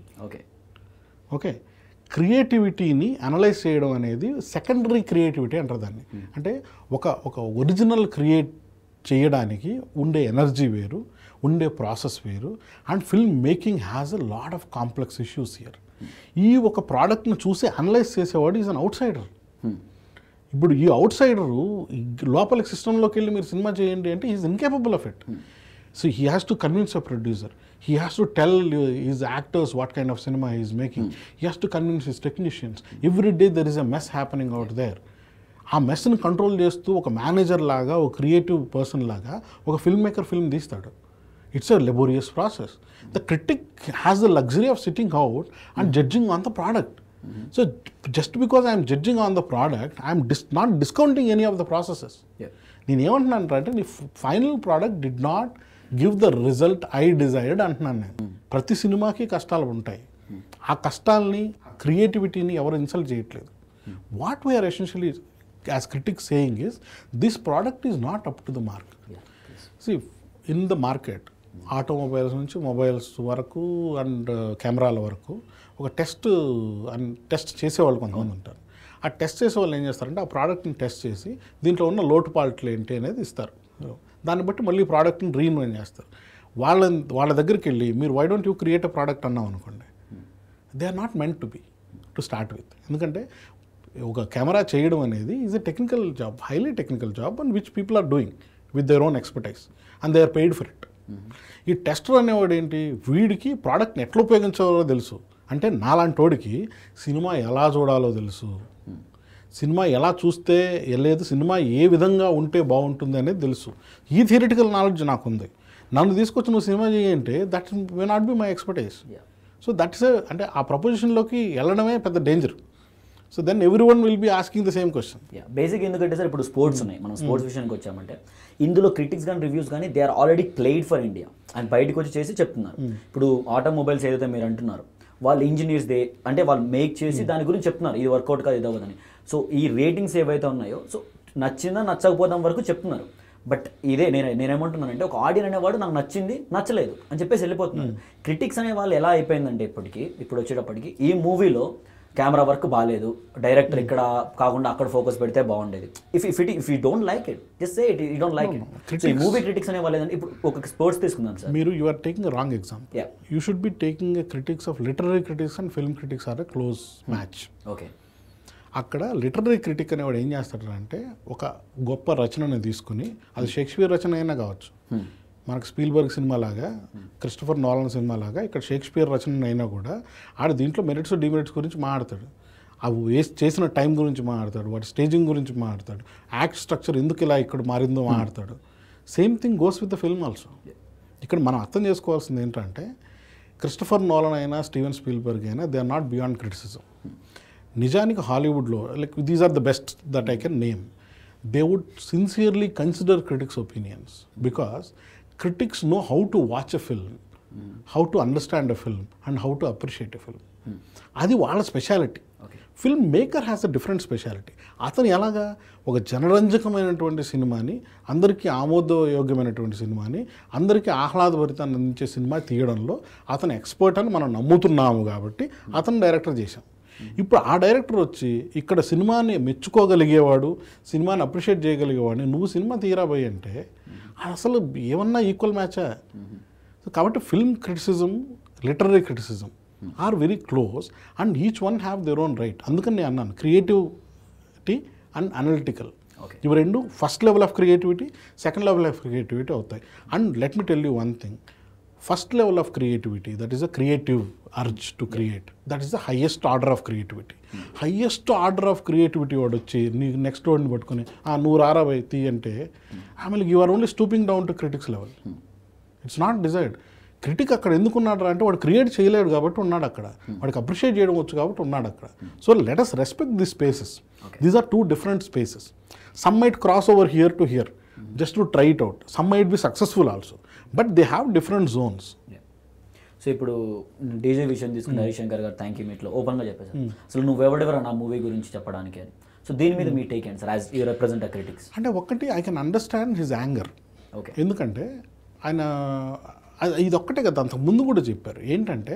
Okay క్రియేటివిటీని అనలైజ్ చేయడం అనేది సెకండరీ క్రియేటివిటీ అంటారు దాన్ని. అంటే ఒక ఒరిజినల్ క్రియేట్ చేయడానికి ఉండే ఎనర్జీ వేరు, ఉండే ప్రాసెస్ వేరు. And film making has a lot of complex issues here. ఈ ఒక ప్రోడక్ట్ను చూసి అనలైజ్ చేసేవాడు ఈజ్ అన్ అవుట్ సైడర్. ఇప్పుడు ఈ అవుట్ సైడరు లోపలికి సిస్టంలోకి వెళ్ళి మీరు సినిమా చేయండి అంటే is incapable of it. So he has to convince a producer, he has to tell his actors what kind of cinema he is making, he has to convince his technicians. Every day there is a mess happening out there. ఆ మెస్ని control చేస్తూ ఒక manager లాగా, ఒక creative person లాగా ఒక film maker film తీస్తాడు. It's a laborious process. The critic has the luxury of sitting out and judging on the product. So just because I am judging on the product, I am not discounting any of the processes. నేను ఏమంటున్నాను అంటే నీ final product did not give the result I desired అంటున్నాను నేను. ప్రతి సినిమాకి కష్టాలు ఉంటాయి. ఆ కష్టాలని, ఆ క్రియేటివిటీని ఎవరు ఇన్సల్ట్ చేయట్లేదు. What we're essentially as critics saying is this product is not up to the mark. See, in the market, automobiles నుంచి మొబైల్స్ వరకు అండ్ కెమెరాల వరకు ఒక టెస్ట్ చేసేవాళ్ళు కొంతమంది ఉంటారు. ఆ టెస్ట్ చేసేవాళ్ళు ఏం చేస్తారంటే ఆ ప్రోడక్ట్ని టెస్ట్ చేసి దీంట్లో ఉన్న లోటుపాట్లు ఏంటి అనేది ఇస్తారు. దాన్ని బట్టి మళ్ళీ ప్రోడక్ట్ని రీఇన్వెంట్ చేస్తారు. వాళ్ళ దగ్గరికి వెళ్ళి మీరు why don't you create a product అన్నాం అనుకోండి, they are not meant to be to start with. ఎందుకంటే ఒక కెమెరా చేయడం అనేది is a technical job, highly technical job and which people are doing with their own expertise and they are paid for it. ఈ tester అనేవాడు ఏంటి, వీడికి ప్రోడక్ట్ని ఎట్లా ఉపయోగించాలో తెలుసు. అంటే నాలాంటోడికి సినిమా ఎలా చూడాలో తెలుసు, సినిమా ఎలా చూస్తే లేదు, సినిమా ఏ విధంగా ఉంటే బాగుంటుంది అనేది తెలుసు. ఈ థియరిటికల్ నాలెడ్జ్ నాకుంది. నన్ను తీసుకొచ్చి నువ్వు సినిమా చేయంటే that may not be my expertise. So that's అంటే ఆ ప్రపోజిషన్లోకి వెళ్ళడమే పెద్ద danger. So then everyone will be asking the same question. Basic ఎందుకంటే సార్ ఇప్పుడు స్పోర్ట్స్ ఉన్నాయి, మనం స్పోర్ట్స్ విషయానికి వచ్చామంటే ఇందులో క్రిటిక్స్ కానీ రివ్యూస్ కానీ they are already played for India and బయటకు వచ్చి చేసి చెప్తున్నారు. ఇప్పుడు ఆటోమొబైల్స్ ఏదైతే మీరు అంటున్నారు, వాళ్ళు ఇంజనీర్స్ అంటే వాళ్ళు మేక్ చేసి దాని గురించి చెప్తున్నారు ఇది వర్కౌట్ కాదు ఇది అవ్వదని. సో ఈ రేటింగ్స్ ఏవైతే ఉన్నాయో సో నచ్చిందా నచ్చకపోదాం వరకు చెప్తున్నారు. బట్ ఇదే నేనేమంటున్నానంటే ఒక ఆడియన్ అనేవాడు నాకు నచ్చింది నచ్చలేదు అని చెప్పేసి వెళ్ళిపోతున్నారు. క్రిటిక్స్ అనే వాళ్ళు ఎలా అయిపోయిందంటే ఇప్పుడు వచ్చేటప్పటికి ఈ మూవీలో కెమెరా వర్క్ బాగాలేదు, డైరెక్టర్ ఇక్కడ కాకుండా అక్కడ ఫోకస్ పెడితే బాగుండేది. If you don't like it just say it, you don't like it. ఈ మూవీ క్రిటిక్స్ అనే వాళ్ళు ఇప్పుడు ఒక స్పోర్ట్స్ తీసుకుందాం సార్, మీరు you are taking wrong example. You should be taking critics of literary critics and film critics are a close match. Okay, అక్కడ literary critic అనేవాడు ఏం చేస్తాడంటే ఒక గొప్ప రచనని తీసుకుని, అది షేక్స్పియర్ రచన అయినా కావచ్చు, మనకు స్పీల్బర్గ్ సినిమా లాగా, క్రిస్టఫర్ నోలన్ సినిమా లాగా ఇక్కడ షేక్స్పియర్ రచన అయినా కూడా ఆడ దీంట్లో మెరిట్స్ డిమెరిట్స్ గురించి మాట్లాడతాడు, అవి చేసిన టైం గురించి మాట్లాడతాడు, వాటి స్టేజింగ్ గురించి మాట్లాడతాడు, యాక్ట్ స్ట్రక్చర్ ఎందుకు ఇలా ఇక్కడ మారిందో మాట్లాడతాడు. Same thing goes with the film also. ఇక్కడ మనం అర్థం చేసుకోవాల్సింది ఏంటంటే క్రిస్టఫర్ నోలన్ అయినా స్టీవెన్ స్పీల్బర్గ్ అయినా they are not beyond criticism. నిజానికి హాలీవుడ్లో like these are the best that I can name. They would sincerely consider critics opinions because critics know how to watch a film, how to understand a film and how to appreciate a film. అది వాళ్ళ speciality. Film maker has a different speciality. అతను ఎలాగా ఒక జనరంజకమైనటువంటి సినిమాని, అందరికీ ఆమోదయోగ్యమైనటువంటి సినిమాని, అందరికీ ఆహ్లాదభరితాన్ని అందించే సినిమా తీయడంలో అతను ఎక్స్పర్ట్ అని మనం నమ్ముతున్నాము కాబట్టి అతను డైరెక్టర్ చేశాం. ఇప్పుడు ఆ డైరెక్టర్ వచ్చి ఇక్కడ సినిమాని మెచ్చుకోగలిగేవాడు, సినిమాని అప్రిషియేట్ చేయగలిగేవాడిని నువ్వు సినిమా తీరాబోయి అంటే అసలు ఏమన్నా ఈక్వల్ మ్యాచా? కాబట్టి film criticism, literary criticism are very close and each one have their own right. అందుకని నేను అన్నాను క్రియేటివిటీ అండ్ అనలిటికల్, ఇవి రెండు first level of creativity, second level of creativity అవుతాయి. And let me tell you one thing, first level of creativity that is a creative urge to create, that is the highest order of creativity. Highest order of creativity వాడు వచ్చి నీకు next వాడిని పట్టుకొని నువ్వు రారాబై తీ అంటే ఆమె you are only stooping down to critics level. It's not desired. Critic అక్కడ ఎందుకు ఉన్నాడు అంటే వాడు క్రియేట్ చేయలేడు కాబట్టి ఉన్నాడు అక్కడ, వాడికి అప్రిషియేట్ చేయడం వచ్చు కాబట్టి ఉన్నాడు అక్కడ. So let us respect this spaces. These are two different spaces. Some might cross over here to here just to try it out. Some might be successful also, but they have different zones. So ఇప్పుడు DJ విషయం తీసుకుని హరిశంకర్ గారు thank you మీట్లో ఓపెన్గా చెప్పేసారు, అసలు నువ్వు ఎవడెవరు నా మూవీ గురించి చెప్పడానికి అని. సో దీని మీద మీ టేక్ ఏంటి sir as you represent a critics? అంటే ఒకటి I can understand his anger. Okay, ఎందుకంటే ఆయన ఇది ఒక్కటే కదా, అంతకు ముందు కూడా చెప్పారు ఏంటంటే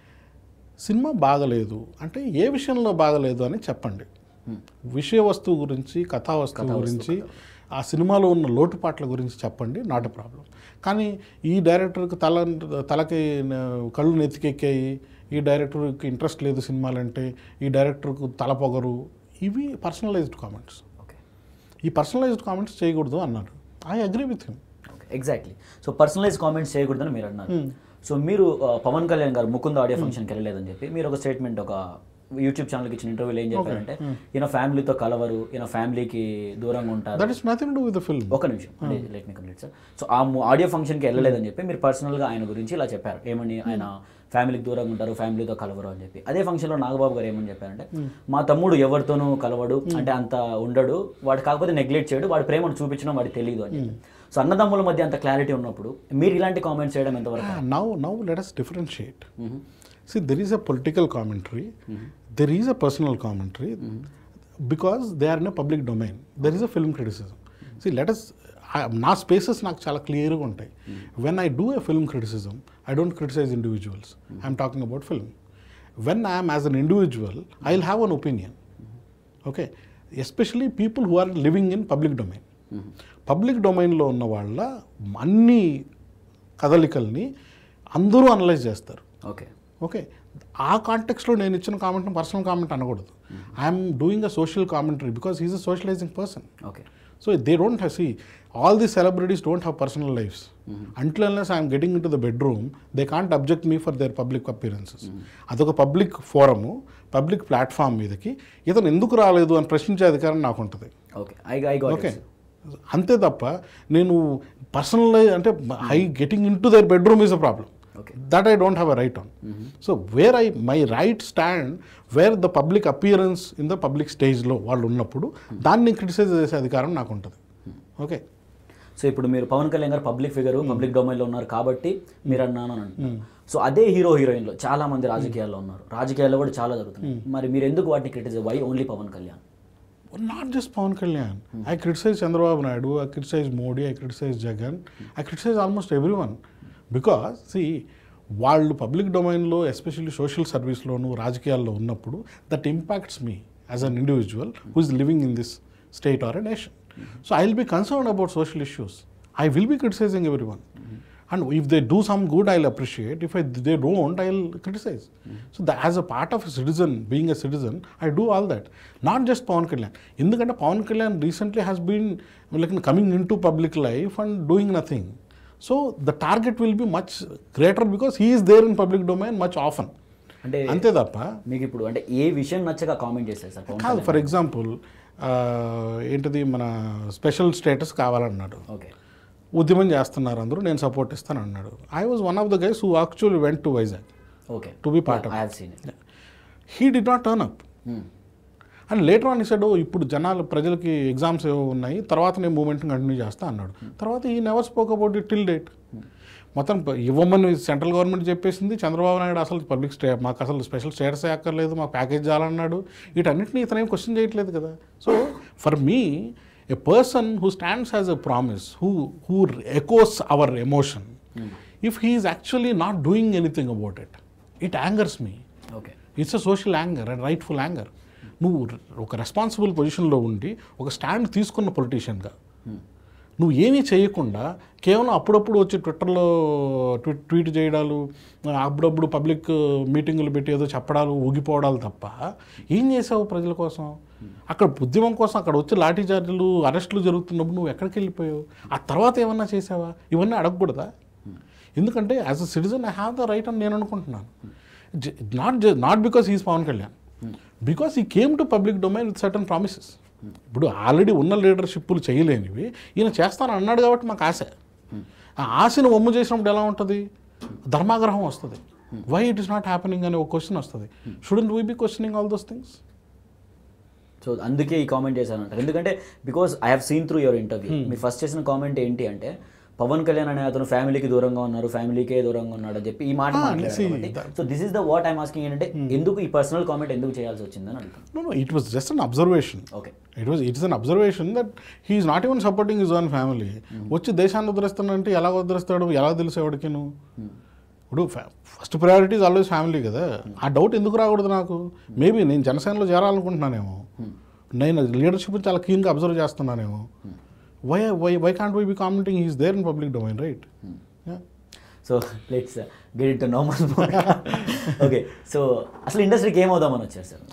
సినిమా బాగలేదు అంటే ఏ విషయంలో బాగలేదు అని చెప్పండి, విషయ వస్తువు గురించి, కథా వస్తువు గురించి, ఆ సినిమాలో ఉన్న లోటుపాట్ల గురించి చెప్పండి, నాట్ ఎ ప్రాబ్లం. కానీ ఈ డైరెక్టర్కి తలకి కళ్ళు నెత్తికెక్కాయి, ఈ డైరెక్టర్కి ఇంట్రెస్ట్ లేదు సినిమాలంటే, ఈ డైరెక్టర్కు తల పొగరు, ఇవి పర్సనలైజ్డ్ కామెంట్స్. ఓకే, ఈ పర్సనలైజ్డ్ కామెంట్స్ చేయకూడదు అన్నారు. I agree with him. Okay, exactly. So personalise comments చేయకూడదని మీరు అన్నారు. సో మీరు పవన్ కళ్యాణ్ గారు ముకుంద ఆడియో ఫంక్షన్కి వెళ్ళలేదని చెప్పి మీరు ఒక స్టేట్మెంట్ ఒక యూట్యూబ్ ఛానల్కి ఇచ్చిన ఇంటర్వ్యూలో ఏం చెప్పారంటే ఈయన ఫ్యామిలీతో కలవరు, ఈయన ఫ్యామిలీకి దూరంగా ఉంటారు. That is nothing to do with the film. ఒక నిమిషం, let me complete sir. So ఆ ఆడియో ఫంక్షన్కి వెళ్ళలేదని చెప్పి మీరు పర్సనల్గా ఆయన గురించి ఇలా చెప్పారు, ఏమని ఆయన ఫ్యామిలీకి దూరంగా ఉంటారు, ఫ్యామిలీతో కలవరు అని చెప్పి. అదే ఫంక్షన్లో నాగబాబు గారు ఏమని చెప్పారంటే మా తమ్ముడు ఎవరితోనూ కలవడు, అంటే అంత ఉండడు, వాడు కాకపోతే నెగ్లెక్ట్ చేయడు, వాడి ప్రేమను చూపించడం వాడికి తెలియదు అని చెప్పి. సో అన్నదమ్ముల మధ్య అంత క్లారిటీ ఉన్నప్పుడు మీరు ఇలాంటి కామెంట్స్ చేయడం ఎంతవరకు? Now let us differentiate. See, there is a political commentary, there is a personal commentary, because they are in a public domain. There is a film criticism. See, నా spaces నాకు చాలా క్లియర్గా ఉంటాయి. When I do a film criticism I don't criticise individuals, I'm talking about film. When I'm as an individual I will have an opinion. Okay, especially people who are living in public domain. Public డొమైన్లో ఉన్న వాళ్ళ అన్ని కదలికల్ని అందరూ analyse చేస్తారు. Okay okay, ఆ కాంటెక్స్లో నేను ఇచ్చిన కామెంట్ని పర్సనల్ కామెంట్ అనకూడదు. I'm doing a social commentary because he's a socialising person. Okay, so they don't have see all the celebrities don't have personal lives. Until unless I'm getting in to the bedroom they can't object me for their public appearances. అదొక public forum, public platform మీదకి ఇతను ఎందుకు రాలేదు అని ప్రశ్నించే అధికారం నాకు ఉంటుంది. ఓకే, ఓకే, అంతే తప్ప నేను పర్సనల్ అంటే getting in to their bedroom is a problem. That I don't have a right on. So where my right stand, where the public appearance in the public stage లో వాళ్ళు ఉన్నప్పుడు దాన్ని criticise చేసే అధికారం నాకు ఉంటుంది. ఓకే, సో ఇప్పుడు మీరు పవన్ కళ్యాణ్ గారు పబ్లిక్ ఫిగర్, పబ్లిక్ డొమైన్లో ఉన్నారు కాబట్టి మీరు అన్నాను అని అంటున్నారు. సో అదే హీరోయిన్లో చాలా మంది రాజకీయాల్లో ఉన్నారు, రాజకీయాల్లో కూడా చాలా జరుగుతున్నాయి. మరి మీరు ఎందుకు వాటిని criticise? Why only Pawan Kalyan? Not just Pawan Kalyan. I criticize Chandrababu Naidu, I criticize Modi, I criticize Jagan, I criticize almost everyone. Because see, వాళ్ళు పబ్లిక్ డొమైన్లో ఎస్పెషల్లీ సోషల్ సర్వీస్లోను రాజకీయాల్లో ఉన్నప్పుడు that impacts me as an individual who is living in this state or a nation. So I will be concern about social issues. I will be criticising everyone. And if they do some good, I'll appreciate. If they don't, I'll criticize. So as a part of a citizen, being a citizen, I do all that. Not just Pawan Kalyan. Endukante Pawan Kalyan recently has been like coming into public life and doing nothing. So the target will be much greater because he is there in public domain much often. అంటే అంతే తప్ప మీకు ఇప్పుడు అంటే ఏ విషయం నచ్చక comment చేస్తారు sir? కాదు, ఫర్ ఎగ్జాంపుల్ ఏంటిది మన స్పెషల్ స్టేటస్ కావాలన్నాడు. ఓకే, ఉద్యమం చేస్తున్నారు అందరూ, నేను సపోర్ట్ ఇస్తాను అన్నాడు. I was one of the guys who actually went to Vizag to be part of. He did not turn up and later on ఇసాడు ఇప్పుడు జనాలు ప్రజలకి ఎగ్జామ్స్ ఏవో ఉన్నాయి, తర్వాత నేను మూమెంట్ని కంటిన్యూ చేస్తా అన్నాడు. తర్వాత he never spoke about it till date. మొత్తం ఇవ్వమని సెంట్రల్ గవర్నమెంట్ చెప్పేసింది. చంద్రబాబు నాయుడు అసలు పబ్లిక్ మాకు అసలు స్పెషల్ స్టేటస్ అక్కర్లేదు, మాకు ప్యాకేజ్ చాలన్నాడు. వీటన్నిటిని ఇతనేం క్వశ్చన్ చేయట్లేదు కదా. So for me a person who stands as a promise, who echoes our emotion, if he is actually not doing anything about it, it angers me. Okay, it's a social anger and rightful anger. నువ్వు ఒక responsible పొజిషన్లో ఉండి ఒక stand తీసుకున్న పొలిటీషియన్గా నువ్వు ఏమీ చేయకుండా కేవలం అప్పుడప్పుడు వచ్చి ట్విట్టర్లో ట్వీట్ చేయడాలు, అప్పుడప్పుడు పబ్లిక్ మీటింగులు పెట్టి ఏదో చెప్పడాలు, ఊగిపోవడాలు తప్ప ఏం చేసావు ప్రజల కోసం? అక్కడ ఉద్యమం కోసం అక్కడ వచ్చి లాఠీ చార్జీలు, అరెస్టులు జరుగుతున్నప్పుడు నువ్వు ఎక్కడికి వెళ్ళిపోయావు? ఆ తర్వాత ఏమన్నా చేసావా? ఇవన్నీ అడగకూడదా? ఎందుకంటే as a citizen I have the right అని నేను అనుకుంటున్నాను. Not because he's Pawan Kalyan, because he came to public domain with certain promises. ఇప్పుడు ఆల్రెడీ ఉన్న లీడర్షిప్లు చేయలేనివి ఈయన చేస్తాను అన్నాడు కాబట్టి మాకు ఆశ. ఆ ఆశను ఒమ్ము చేసినప్పుడు ఎలా ఉంటుంది? ధర్మాగ్రహం వస్తుంది. Why it is not happening అనే ఒక క్వశ్చన్ వస్తుంది. Shouldn't we be questioning all those things? So అందుకే ఈ కామెంట్ చేశాను అంటారు. ఎందుకంటే because I have seen through your interview. మీరు ఫస్ట్ చేసిన కామెంట్ ఏంటి అంటే పవన్ కళ్యాణ్ అనే అతను ఫ్యామిలీకి దూరంగా ఉన్నారు, ఫ్యామిలీకే దూరంగా ఉన్నాడు అని చెప్పి ఈ మాట మాట్లాడారు. So this is the what I'm asking ఏంటంటే ఎందుకు ఈ పర్సనల్ కామెంట్ ఎందుకు చేయాల్సి వచ్చిందని అంటాను. No, it was just an observation. Okay. It's an observation that he is not even supporting his own family. వచ్చి దేశాన్ని వదిలేస్తానంటే ఎలా వదిలేస్తాడు? ఎలా తెలిసేవాడికి నువ్వు? ఇప్పుడు first priority is always family కదా. ఆ డౌట్ ఎందుకు రాకూడదు నాకు? మేబీ నేను జనసేనలో చేరాలనుకుంటున్నానేమో, నేను లీడర్షిప్ చాలా క్లీన్గా అబ్జర్వ్ చేస్తున్నానేమో. Why can't we be commenting? He is there in public domain, right? Yeah. So let's get into normal mode. Okay. So అసలు ఇండస్ట్రీకి ఏమవుదామని వచ్చారు సార్?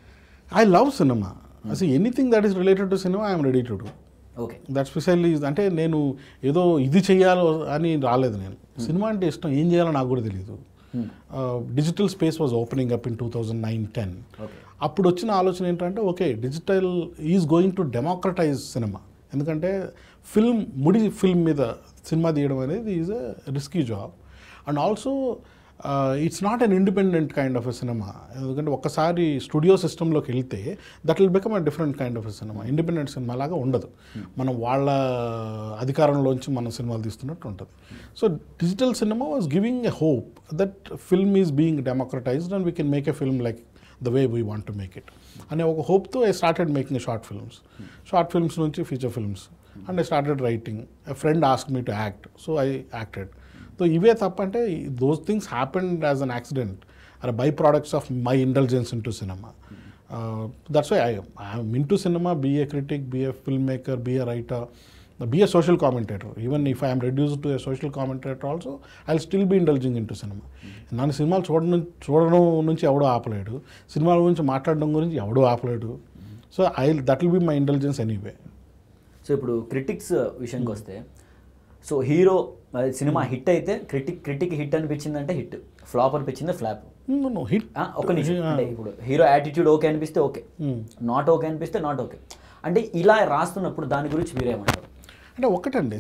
I love cinema. అసలు anything that is related to cinema I'm ready to do. Okay, that specially అంటే నేను ఏదో ఇది చేయాలో అని రాలేదు. నేను సినిమా అంటే ఇష్టం, ఏం చేయాలో నాకు కూడా తెలియదు. Digital space was opening up in 2009-10. అప్పుడు వచ్చిన ఆలోచన ఏంటంటే okay, digital is going to democratise cinema. ఎందుకంటే ముడి ఫిల్మ్ మీద సినిమా తీయడం అనేది is a risky job. And also it's not an independent kind of a cinema. ఎందుకంటే ఒక్కసారి స్టూడియో సిస్టంలోకి వెళ్తే that will become a different kind of a cinema. Independent cinema లాగా ఉండదు. మనం వాళ్ళ అధికారంలోంచి మనం సినిమాలు తీస్తున్నట్టు ఉంటుంది. So digital cinema was giving a hope that film is being democratised and we can make a film like the way we want to make it అనే ఒక హోప్తో I started making short films నుంచి feature films. And I started writing. A friend asked me to act, so I acted. So ఇవే తప్ప అంటే those things happened as an accident or byproducts of my intelligence into cinema. That's why I'm in to cinema. Be a critic, be a film maker, be a writer, be a social commentator. Even if I'm reduced to a social commentator also I will still be intelligising into cinema. నన్ను సినిమాలు చూడడం నుంచి ఎవడో ఆపలేడు, సినిమాల గురించి మాట్లాడడం గురించి ఎవడో ఆపలేడు. So that will be my intelligence anyway. So ఇప్పుడు క్రిటిక్స్ విషయానికి వస్తే, సో హీరో సినిమా హిట్ అయితే క్రిటిక్ హిట్ అనిపించిందంటే హిట్, ఫ్లాప్ అనిపించింది ఫ్లాప్. హిట్ ఒక నిమిషం, అంటే ఇప్పుడు హీరో యాటిట్యూడ్ ఓకే అనిపిస్తే ఓకే, నాట్ ఓకే అనిపిస్తే నాట్ ఓకే. అంటే ఇలా రాస్తున్నప్పుడు దాని గురించి మీరేమంటారు? అంటే ఒకటండి,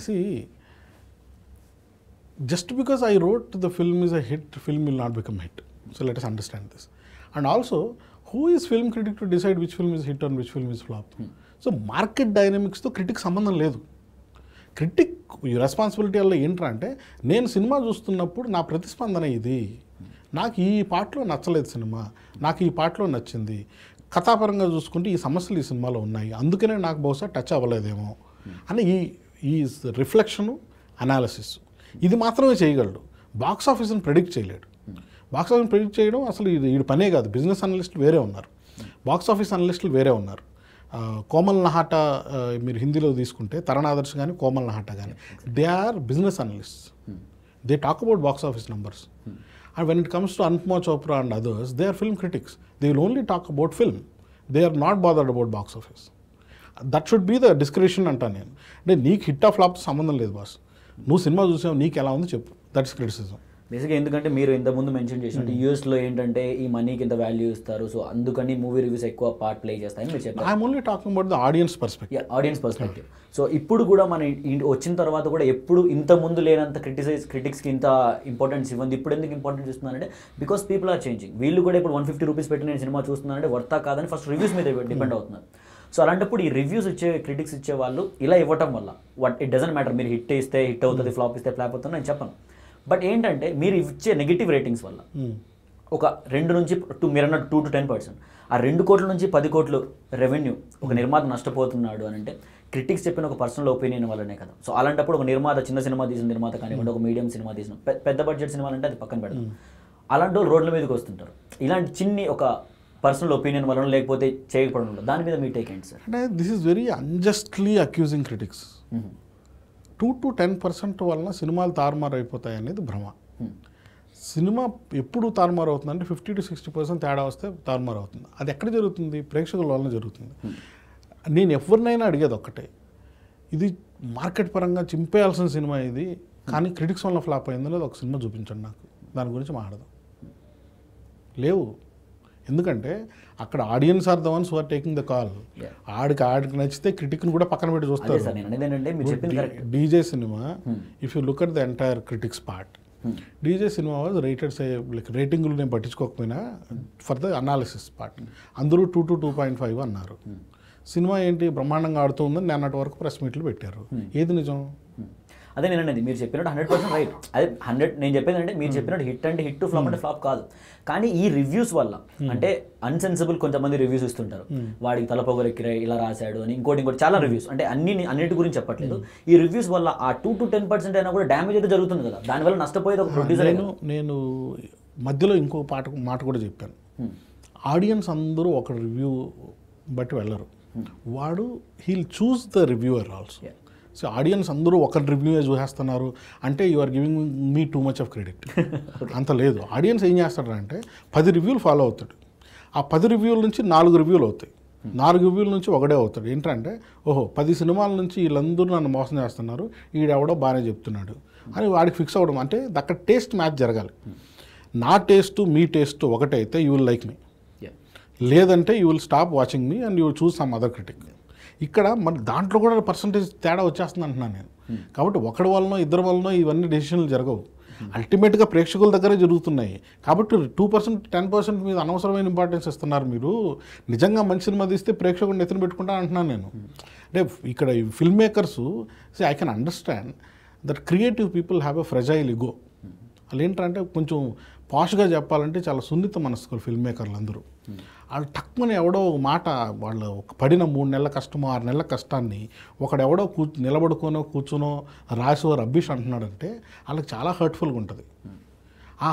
just because I wrote the film is a hit, film will not become hit. So let us understand this. And also, who is film critic to decide which film is hit and which film is flop? So market dynamics తో critic సంబంధం లేదు. Critic responsibility వల్ల ఏంటంటే, నేను cinema చూస్తున్నప్పుడు నా ప్రతిస్పందన ఇది, నాకు ఈ పాటలో నచ్చలేదు సినిమా, నాకు ఈ పాటలో నచ్చింది, కథాపరంగా చూసుకుంటే ఈ సమస్యలు ఈ సినిమాలో ఉన్నాయి, అందుకనే నాకు బహుశా టచ్ అవ్వలేదేమో అని ఈ రిఫ్లెక్షను, అనాలిసిస్ ఇది మాత్రమే చేయగలడు. బాక్స్ ఆఫీస్ని ప్రెడిక్ట్ చేయలేడు. బాక్స్ ఆఫీస్ని ప్రెడిక్ట్ చేయడం అసలు ఇది పనే కాదు. బిజినెస్ అనలిస్టులు వేరే ఉన్నారు, బాక్స్ ఆఫీస్ అనలిస్టులు వేరే ఉన్నారు. కోమల్ నహాటా మీరు హిందీలో తీసుకుంటే, తరణ్ ఆదర్శ్ కానీ కోమల్ నహాటా కానీ, they are business analysts. They talk about box office numbers. And when it comes to Anupama Chopra and others, they are film critics. They will only talk about film. They are not bothered about box office. That should be the discretion అంటా నేను. అంటే నీకు hit of flop సంబంధం లేదు boss, నువ్వు cinema చూసావు, నీకు ఎలా ఉంది చెప్పు, దట్స్ క్రిటిసిజం. బేసిక్గా ఎందుకంటే మీరు ఇంతకుముందు మెన్షన్ చేసినట్టు యూఎస్లో ఏంటంటే ఈ మనీకి ఇంత వాల్యూ ఇస్తారు, సో అందుకని మూవీ రివ్యూస్ ఎక్కువ పార్ట్ ప్లే చేస్తాయని మీరు చెప్పారు. I'm only talking about the audience perspective. Audience perspective. So ఇప్పుడు కూడా మన వచ్చిన తర్వాత కూడా ఎప్పుడు ఇంత ముందు లేనంత క్రిటిక్స్కి ఇంత ఇంపార్టెన్స్ ఇవ్వండి. ఇప్పుడు ఎందుకు ఇంపార్టెన్స్ ఇస్తున్నారంటే బికాస్ పీపుల్ ఆర్ చేంజింగ్. వీళ్ళు కూడా ఇప్పుడు 150 రూపీస్ పెట్టి నేను సినిమా చూస్తున్నానంటే వర్తా కాదని ఫస్ట్ రివ్యూస్ మీద డిపెండ్ అవుతున్నారు. సో అలాంటప్పుడు ఈ రివ్యూస్ ఇచ్చే క్రిటిక్స్ ఇచ్చే వాళ్ళు ఇలా ఇవ్వటం వల్ల ఇట్ డజంట్ మ్యాటర్, మీరు హిట్ ఇస్తే హిట్ అవుతుంది, ఫ్లాప్ ఇస్తే ఫ్లాప్ అవుతుంది నేను చెప్పను. బట్ ఏంటంటే మీరు ఇచ్చే నెగిటివ్ రేటింగ్స్ వల్ల ఒక 2 నుంచి మీరు అన్నట్టు 2 to 10%, ఆ 2 కోట్ల నుంచి 10 కోట్లు రెవెన్యూ ఒక నిర్మాత నష్టపోతున్నాడు అని అంటే క్రిటిక్స్ చెప్పిన ఒక పర్సనల్ ఒపీనియన్ వల్లనే కదా. సో అలాంటప్పుడు ఒక నిర్మాత చిన్న సినిమా తీసిన నిర్మాత కానివ్వండి, ఒక మీడియం సినిమా తీసిన పెద్ద బడ్జెట్ సినిమాలు అంటే అది పక్కన పెడతాం, అలాంటి వాళ్ళు రోడ్ల మీదకి వస్తుంటారు. ఇలాంటి చిన్ని ఒక పర్సనల్ ఒపీనియన్ వల్ల లేకపోతే చేయకపోవడం ఉండదు. దాని మీద మీ టేక్ ఏంటి సార్? అంటే this is very unjustly accusing critics. 2 to 10% వలన సినిమాలు తారుమారు అయిపోతాయి అనేది భ్రమ. సినిమా ఎప్పుడు తారుమారు అవుతుందంటే 50 to 60% తేడా వస్తే తారుమారు అవుతుంది. అది ఎక్కడ జరుగుతుంది? ప్రేక్షకుల వలన జరుగుతుంది. నేను ఎవరినైనా అడిగేది ఒక్కటే, ఇది మార్కెట్ పరంగా చింపేయాల్సిన సినిమా ఇది, కానీ క్రిటిక్స్ వల్ల ఫ్లాప్ అయింది అనేది ఒక సినిమా చూపించండి నాకు, దాని గురించి మాట్లాడదాం. లేవు. ఎందుకంటే అక్కడ audience are the ones who are taking the call. ఆడికి నచ్చితే క్రిటిక్ని కూడా పక్కన పెట్టి చూస్తారు. DJ cinema, if you look at the entire critics part, DJ cinema was rated like రేటింగ్లు నేను పట్టించుకోకపోయినా ఫర్ ద అనాలిసిస్ పార్ట్ అందరూ 2 to 2.5 అన్నారు. సినిమా ఏంటి బ్రహ్మాండంగా ఆడుతుందని నిన్నటి వరకు ప్రెస్ మీట్లు పెట్టారు. ఏది నిజం? అదే నేనండి మీరు చెప్పినట్టు 100% రైట్. అదే 100 నేను చెప్పేది అంటే మీరు చెప్పినట్టు హిట్ అంటే హిట్, ఫ్లాప్ అంటే ఫ్లాప్ కాదు. కానీ ఈ రివ్యూస్ వల్ల అంటే అన్సెన్సిబుల్ కొంతమంది రివ్యూస్ ఇస్తుంటారు, వాడికి తలపొగరెక్కిరే ఇలా రాశాడు అని, ఇంకోటి చాలా రివ్యూస్ అంటే అన్నిటి గురించి చెప్పట్లేదు. ఈ రివ్యూస్ వల్ల ఆ 2 to 10% అయినా కూడా డ్యామేజ్ అయితే జరుగుతుంది కదా, దానివల్ల నష్టపోయేది ఒక ప్రొడ్యూసర్. నేను మధ్యలో ఇంకో మాట కూడా చెప్పాను. ఆడియన్స్ అందరూ ఒక రివ్యూ బట్టి వెళ్ళరు, వాడు he'll choose the reviewer also. So audience అందరూ ఒక రివ్యూ చూసేస్తున్నారు అంటే you are giving me too much of credit. అంత లేదు. ఆడియన్స్ ఏం చేస్తాడంటే 10 రివ్యూలు ఫాలో అవుతాడు, ఆ 10 రివ్యూల నుంచి 4 రివ్యూలు అవుతాయి, 4 రివ్యూల నుంచి ఒకటే అవుతాడు. ఏంటంటే ఓహో 10 సినిమాల నుంచి వీళ్ళందరూ నన్ను మోసం చేస్తున్నారు, ఈడెవడో బాగానే చెప్తున్నాడు అని వాడికి ఫిక్స్ అవ్వడం. అంటే అక్కడ టేస్ట్ మ్యాచ్ జరగాలి. నా టేస్ట్ మీ టేస్ట్ ఒకటే అయితే యూ విల్ లైక్ మీ, లేదంటే you will stop watching me and you will choose some other critic. ఇక్కడ మన దాంట్లో కూడా పర్సంటేజ్ తేడా వచ్చేస్తుంది అంటున్నాను నేను. కాబట్టి ఒకడి వలనో ఇద్దరి వలనో ఇవన్నీ డెసిషన్లు జరగవు, అల్టిమేట్గా ప్రేక్షకుల దగ్గరే జరుగుతున్నాయి. కాబట్టి 2%, 10% మీద అనవసరమైన ఇంపార్టెన్స్ ఇస్తున్నారు మీరు. నిజంగా మంచి సినిమా తీస్తే ప్రేక్షకుడిని ఎత్తున పెట్టుకుంటా అంటున్నాను నేను. అంటే ఇక్కడ film makers I can understand that creative people have a fragile ego. వాళ్ళు ఏంటంటే కొంచెం పాష్గా చెప్పాలంటే చాలా సున్నిత మనస్కులు ఫిల్మ్ మేకర్లు అందరూ. వాళ్ళు టక్కుమని ఎవడో మాట వాళ్ళు పడిన 3 నెలల కష్టమో 6 నెలల కష్టాన్ని ఒకడెవడో నిలబడుకోనో కూర్చునో రాసో రబ్బిష్ అంటున్నాడంటే వాళ్ళకి చాలా హర్ట్ఫుల్గా ఉంటుంది. ఆ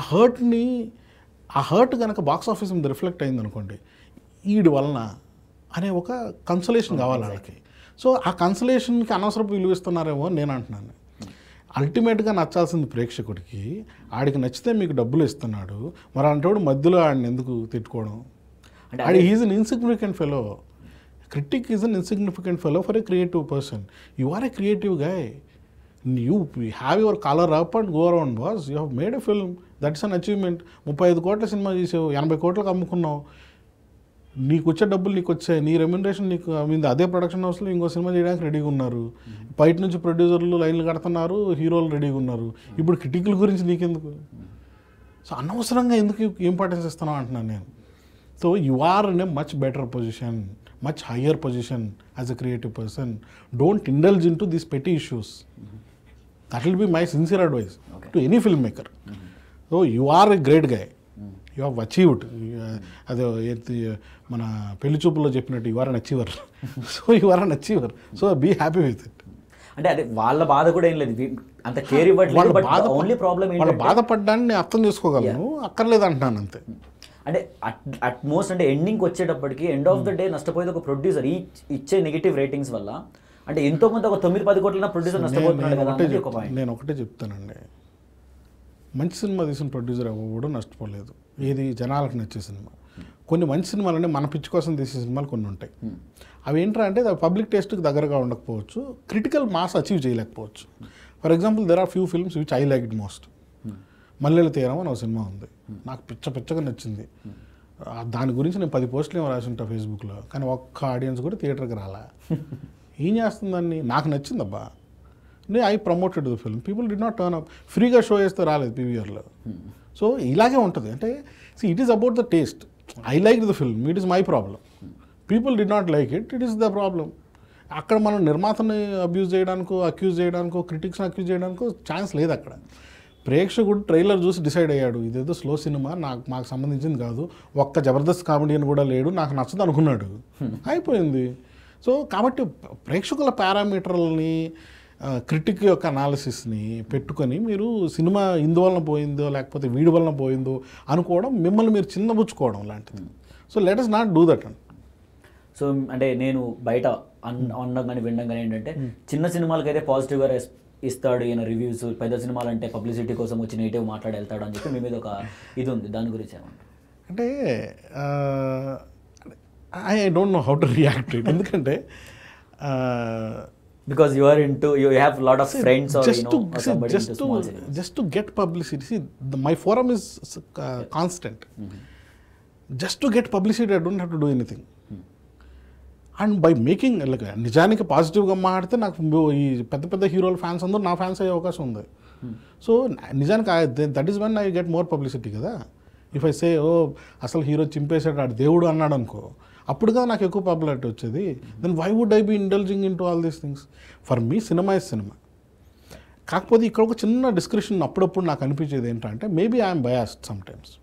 హర్ట్ కనుక బాక్స్ ఆఫీస్ మీద రిఫ్లెక్ట్ అయింది అనుకోండి, వీడి వలన అనే ఒక కన్సలేషన్ కావాలి వాళ్ళకి. సో ఆ కన్సలేషన్కి అనవసరపు విలువ ఇస్తున్నారేమో అని నేను అంటున్నాను. అల్టిమేట్గా నచ్చాల్సింది ప్రేక్షకుడికి, ఆడికి నచ్చితే మీకు డబ్బులు ఇస్తున్నాడు, మరి అంటేవాడు మధ్యలో ఆడిని ఎందుకు తిట్టుకోవడం? And he is an insignificant fellow. Critic is an insignificant fellow for a creative person. You are a creative guy. You have your collar up and go around, boss. You have made a film. That's an achievement. 35 కోట్ల cinema చేసావు, 80 కోట్లకు అమ్ముకున్నావు. నీకు వచ్చే డబ్బులు నీకు వచ్చాయి, నీ remuneration నీకు మీద అదే ప్రొడక్షన్ హౌస్లో ఇంకో సినిమా చేయడానికి రెడీగా ఉన్నారు, బయట నుంచి ప్రొడ్యూసర్లు లైన్లు కడుతున్నారు, హీరోలు రెడీగా ఉన్నారు. ఇప్పుడు క్రిటికల్ గురించి నీకెందుకు? సో అనవసరంగా ఎందుకు ఇంపార్టెన్స్ ఇస్తున్నావు అంటున్నాను నేను. So you are in a much better position, much higher position as a creative person. Don't indulge into these petty issues. That will be my sincere advice to any film maker. So you are a great guy, you have achieved. అదే మన పెళ్లి చూపుల్లో చెప్పినట్టు you are an achiever. So you are an achiever, so be happy with it. అంటే అదే వాళ్ళ బాధ కూడా ఏం లేదు, అంత కేర్ ఇవ్వట్లేదు. బట్ ఓన్లీ ప్రాబ్లం వాళ్ళు బాధపడ్డాన్ని నేను అర్థం చేసుకోగలను, అక్కర్లేదు అంటున్నాను అంతే. అంటే అట్ మోస్ట్ అంటే ఎండింగ్కి వచ్చేటప్పటికి ఎండ్ ఆఫ్ ద డే నష్టపోయేది ఒక ప్రొడ్యూసర్ ఇచ్చే నెగిటివ్ రేటింగ్స్ వల్ల. అంటే ఎంతో కొంత ఒక 9-10 కోట్ల ప్రొడ్యూసర్ నష్టపోతున్నాడు కదా. నేను ఒకటే చెప్తానండి, మంచి సినిమా తీసిన ప్రొడ్యూసర్ ఎవరు నష్టపోలేదు. ఏది జనాలకు నచ్చే సినిమా. కొన్ని మంచి సినిమాలు అంటే మన పిచ్చి కోసం తీసే సినిమాలు కొన్ని ఉంటాయి. అవి ఏంట్రా అంటే పబ్లిక్ టేస్ట్కి దగ్గరగా ఉండకపోవచ్చు, క్రిటికల్ మాస్ అచీవ్ చేయలేకపోవచ్చు. For example there are few films which I like it most. Mallela Teeram అని ఒక సినిమా ఉంది, నాకు పిచ్చగా నచ్చింది. దాని గురించి నేను 10 పోస్టులు ఏమో రాసి ఉంటాను ఫేస్బుక్లో, కానీ ఒక్క ఆడియన్స్ కూడా థియేటర్కి రాలా. ఏం చేస్తుందని నాకు నచ్చిందబ్బా, I promoted the film, people did not turn up. ఫ్రీగా షో చేస్తే రాలేదు పీవీఆర్లో. సో ఇలాగే ఉంటుంది. అంటే it is about the taste. I like the film, it is my problem. People did not like it, it is the problem. అక్కడ మనం నిర్మాతని abuse చేయడానికో, అక్యూజ్ చేయడానికో, క్రిటిక్స్ని అక్యూజ్ చేయడానికో ఛాన్స్ లేదు. అక్కడ ప్రేక్షకుడు ట్రైలర్ చూసి డిసైడ్ అయ్యాడు, ఇదేదో స్లో సినిమా, మాకు సంబంధించింది కాదు, ఒక్క జబర్దస్త్ కామెడియన్ కూడా లేడు, నాకు నచ్చదు అనుకున్నాడు, అయిపోయింది. సో కాబట్టి ప్రేక్షకుల పారామీటర్లని, క్రిటిక్ యొక్క అనాలిసిస్ని పెట్టుకొని మీరు సినిమా ఇందువలన పోయిందో లేకపోతే వీడి వలన పోయిందో అనుకోవడం మిమ్మల్ని మీరు చిన్నబుచ్చుకోవడం లాంటిది. So let us not do that. So అంటే నేను బయట అనడం కానీ వినడం కానీ ఏంటంటే చిన్న సినిమాలకైతే పాజిటివ్గా ఇస్తాడు ఈయన రివ్యూస్, పెద్ద సినిమాలు అంటే పబ్లిసిటీ కోసం వచ్చి నెగిటివ్ మాట్లాడి వెళ్తాడు అని చెప్పి మీ మీద ఒక ఇది ఉంది. దాని గురించి ఏమంటారు? అంటే I don't know how to react it. ఎందుకంటే because you are into, you have a lot of friends or just you know or somebody into small cinemas. Just to get publicity. See, my forum is constant. Just to get publicity, I don't have to do anything. And by making like నిజానికి పాజిటివ్గా మాట్లాడితే నాకు ఈ పెద్ద హీరోల fans అందరూ నా fans అయ్యే అవకాశం ఉంది. సో నిజానికి that is when I get more publicity కదా. ఇఫ్ ఐ సే అసలు హీరో చింపేశాడు ఆడు దేవుడు అన్నాడు అనుకో, అప్పుడు కదా నాకు ఎక్కువ పాపులారిటీ వచ్చేది. Then why would I be indulging into all these things? For me cinema is cinema. కాకపోతే ఇక్కడ ఒక చిన్న డిస్క్రిప్షన్ అప్పుడప్పుడు నాకు అనిపించేది ఏంటంటే maybe I'm biased sometimes.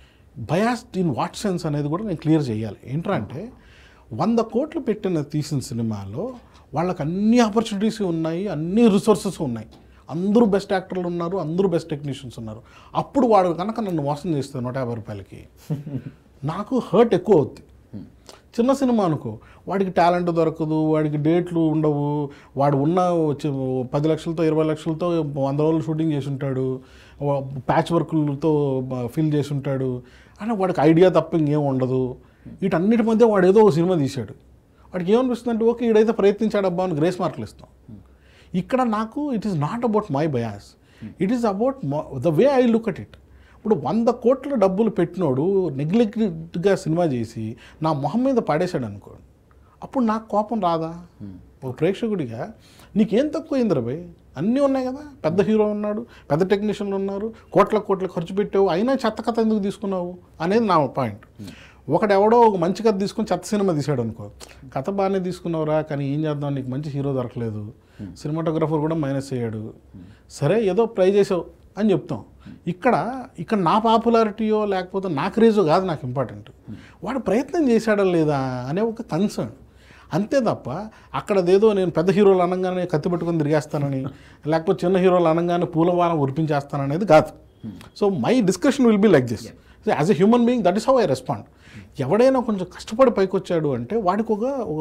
Biased in what sense అనేది కూడా నేను క్లియర్ చేయాలి. ఏంటంటే 100 కోట్లు తీసిన సినిమాలో వాళ్ళకి అన్ని ఆపర్చునిటీస్ ఉన్నాయి, అన్ని రిసోర్సెస్ ఉన్నాయి, అందరూ బెస్ట్ యాక్టర్లు ఉన్నారు, అందరూ బెస్ట్ టెక్నీషియన్స్ ఉన్నారు. అప్పుడు వాడు కనుక నన్ను మోసం చేస్తే 150 రూపాయలకి నాకు హర్ట్ ఎక్కువ అవుద్ది. చిన్న సినిమా అనుకో, వాడికి టాలెంట్ దొరకదు, వాడికి డేట్లు ఉండవు, వాడు ఉన్న 10 లక్షలతో 20 లక్షలతో 100 రోజులు షూటింగ్ చేసి ఉంటాడు, ప్యాచ్ వర్క్లతో ఫిల్ చేసి ఉంటాడు, అని వాడికి ఐడియా తప్ప ఇంకేం ఉండదు. వీటన్నిటి మధ్య వాడు ఏదో ఒక సినిమా తీశాడు, వాడికి ఏమనిపిస్తుంది అంటే ఓకే ఈడైతే ప్రయత్నించాడబ్బా అని గ్రేస్ మార్కులు ఇస్తాం. ఇక్కడ నాకు it is not about my bias, it is about the way I look at it. ఇప్పుడు 100 కోట్ల డబ్బులు పెట్టినోడు నెగ్లెక్ట్గా సినిమా చేసి నా మొహం మీద పడేశాడు అనుకో, అప్పుడు నాకు కోపం రాదా? ఒక ప్రేక్షకుడిగా నీకేం తక్కువైందిరా భయ్, అన్నీ ఉన్నాయి కదా, పెద్ద హీరో ఉన్నాడు, పెద్ద టెక్నీషియన్లు ఉన్నారు, కోట్ల ఖర్చు పెట్టావు, అయినా చెత్త కథ ఎందుకు తీసుకున్నావు అనేది నా పాయింట్. ఒకడెవడో ఒక మంచి కథ తీసుకుని చెత్త సినిమా తీసాడు అనుకో, కథ బాగానే తీసుకున్నావురా కానీ ఏం చేద్దాం నీకు మంచి హీరో దొరకలేదు, సినిమాటోగ్రఫర్ కూడా మైనస్ అయ్యాడు, సరే ఏదో ట్రై చేసావు అని చెప్తాం. ఇక్కడ నా పాపులారిటీయో లేకపోతే నా క్రేజో కాదు నాకు ఇంపార్టెంట్, వాడు ప్రయత్నం చేశాడా లేదా అనే ఒక కన్సర్న్ అంతే తప్ప అక్కడదేదో నేను పెద్ద హీరోలు అనగానే కత్తి పట్టుకొని తిరిగేస్తానని లేకపోతే చిన్న హీరోలు అనగానే పూలవారం ఉరిపించేస్తాననేది కాదు. So my discussion will be like this. As a human being that is how I respond. ఎవడైనా కొంచెం కష్టపడి పైకి వచ్చాడు అంటే వాడికి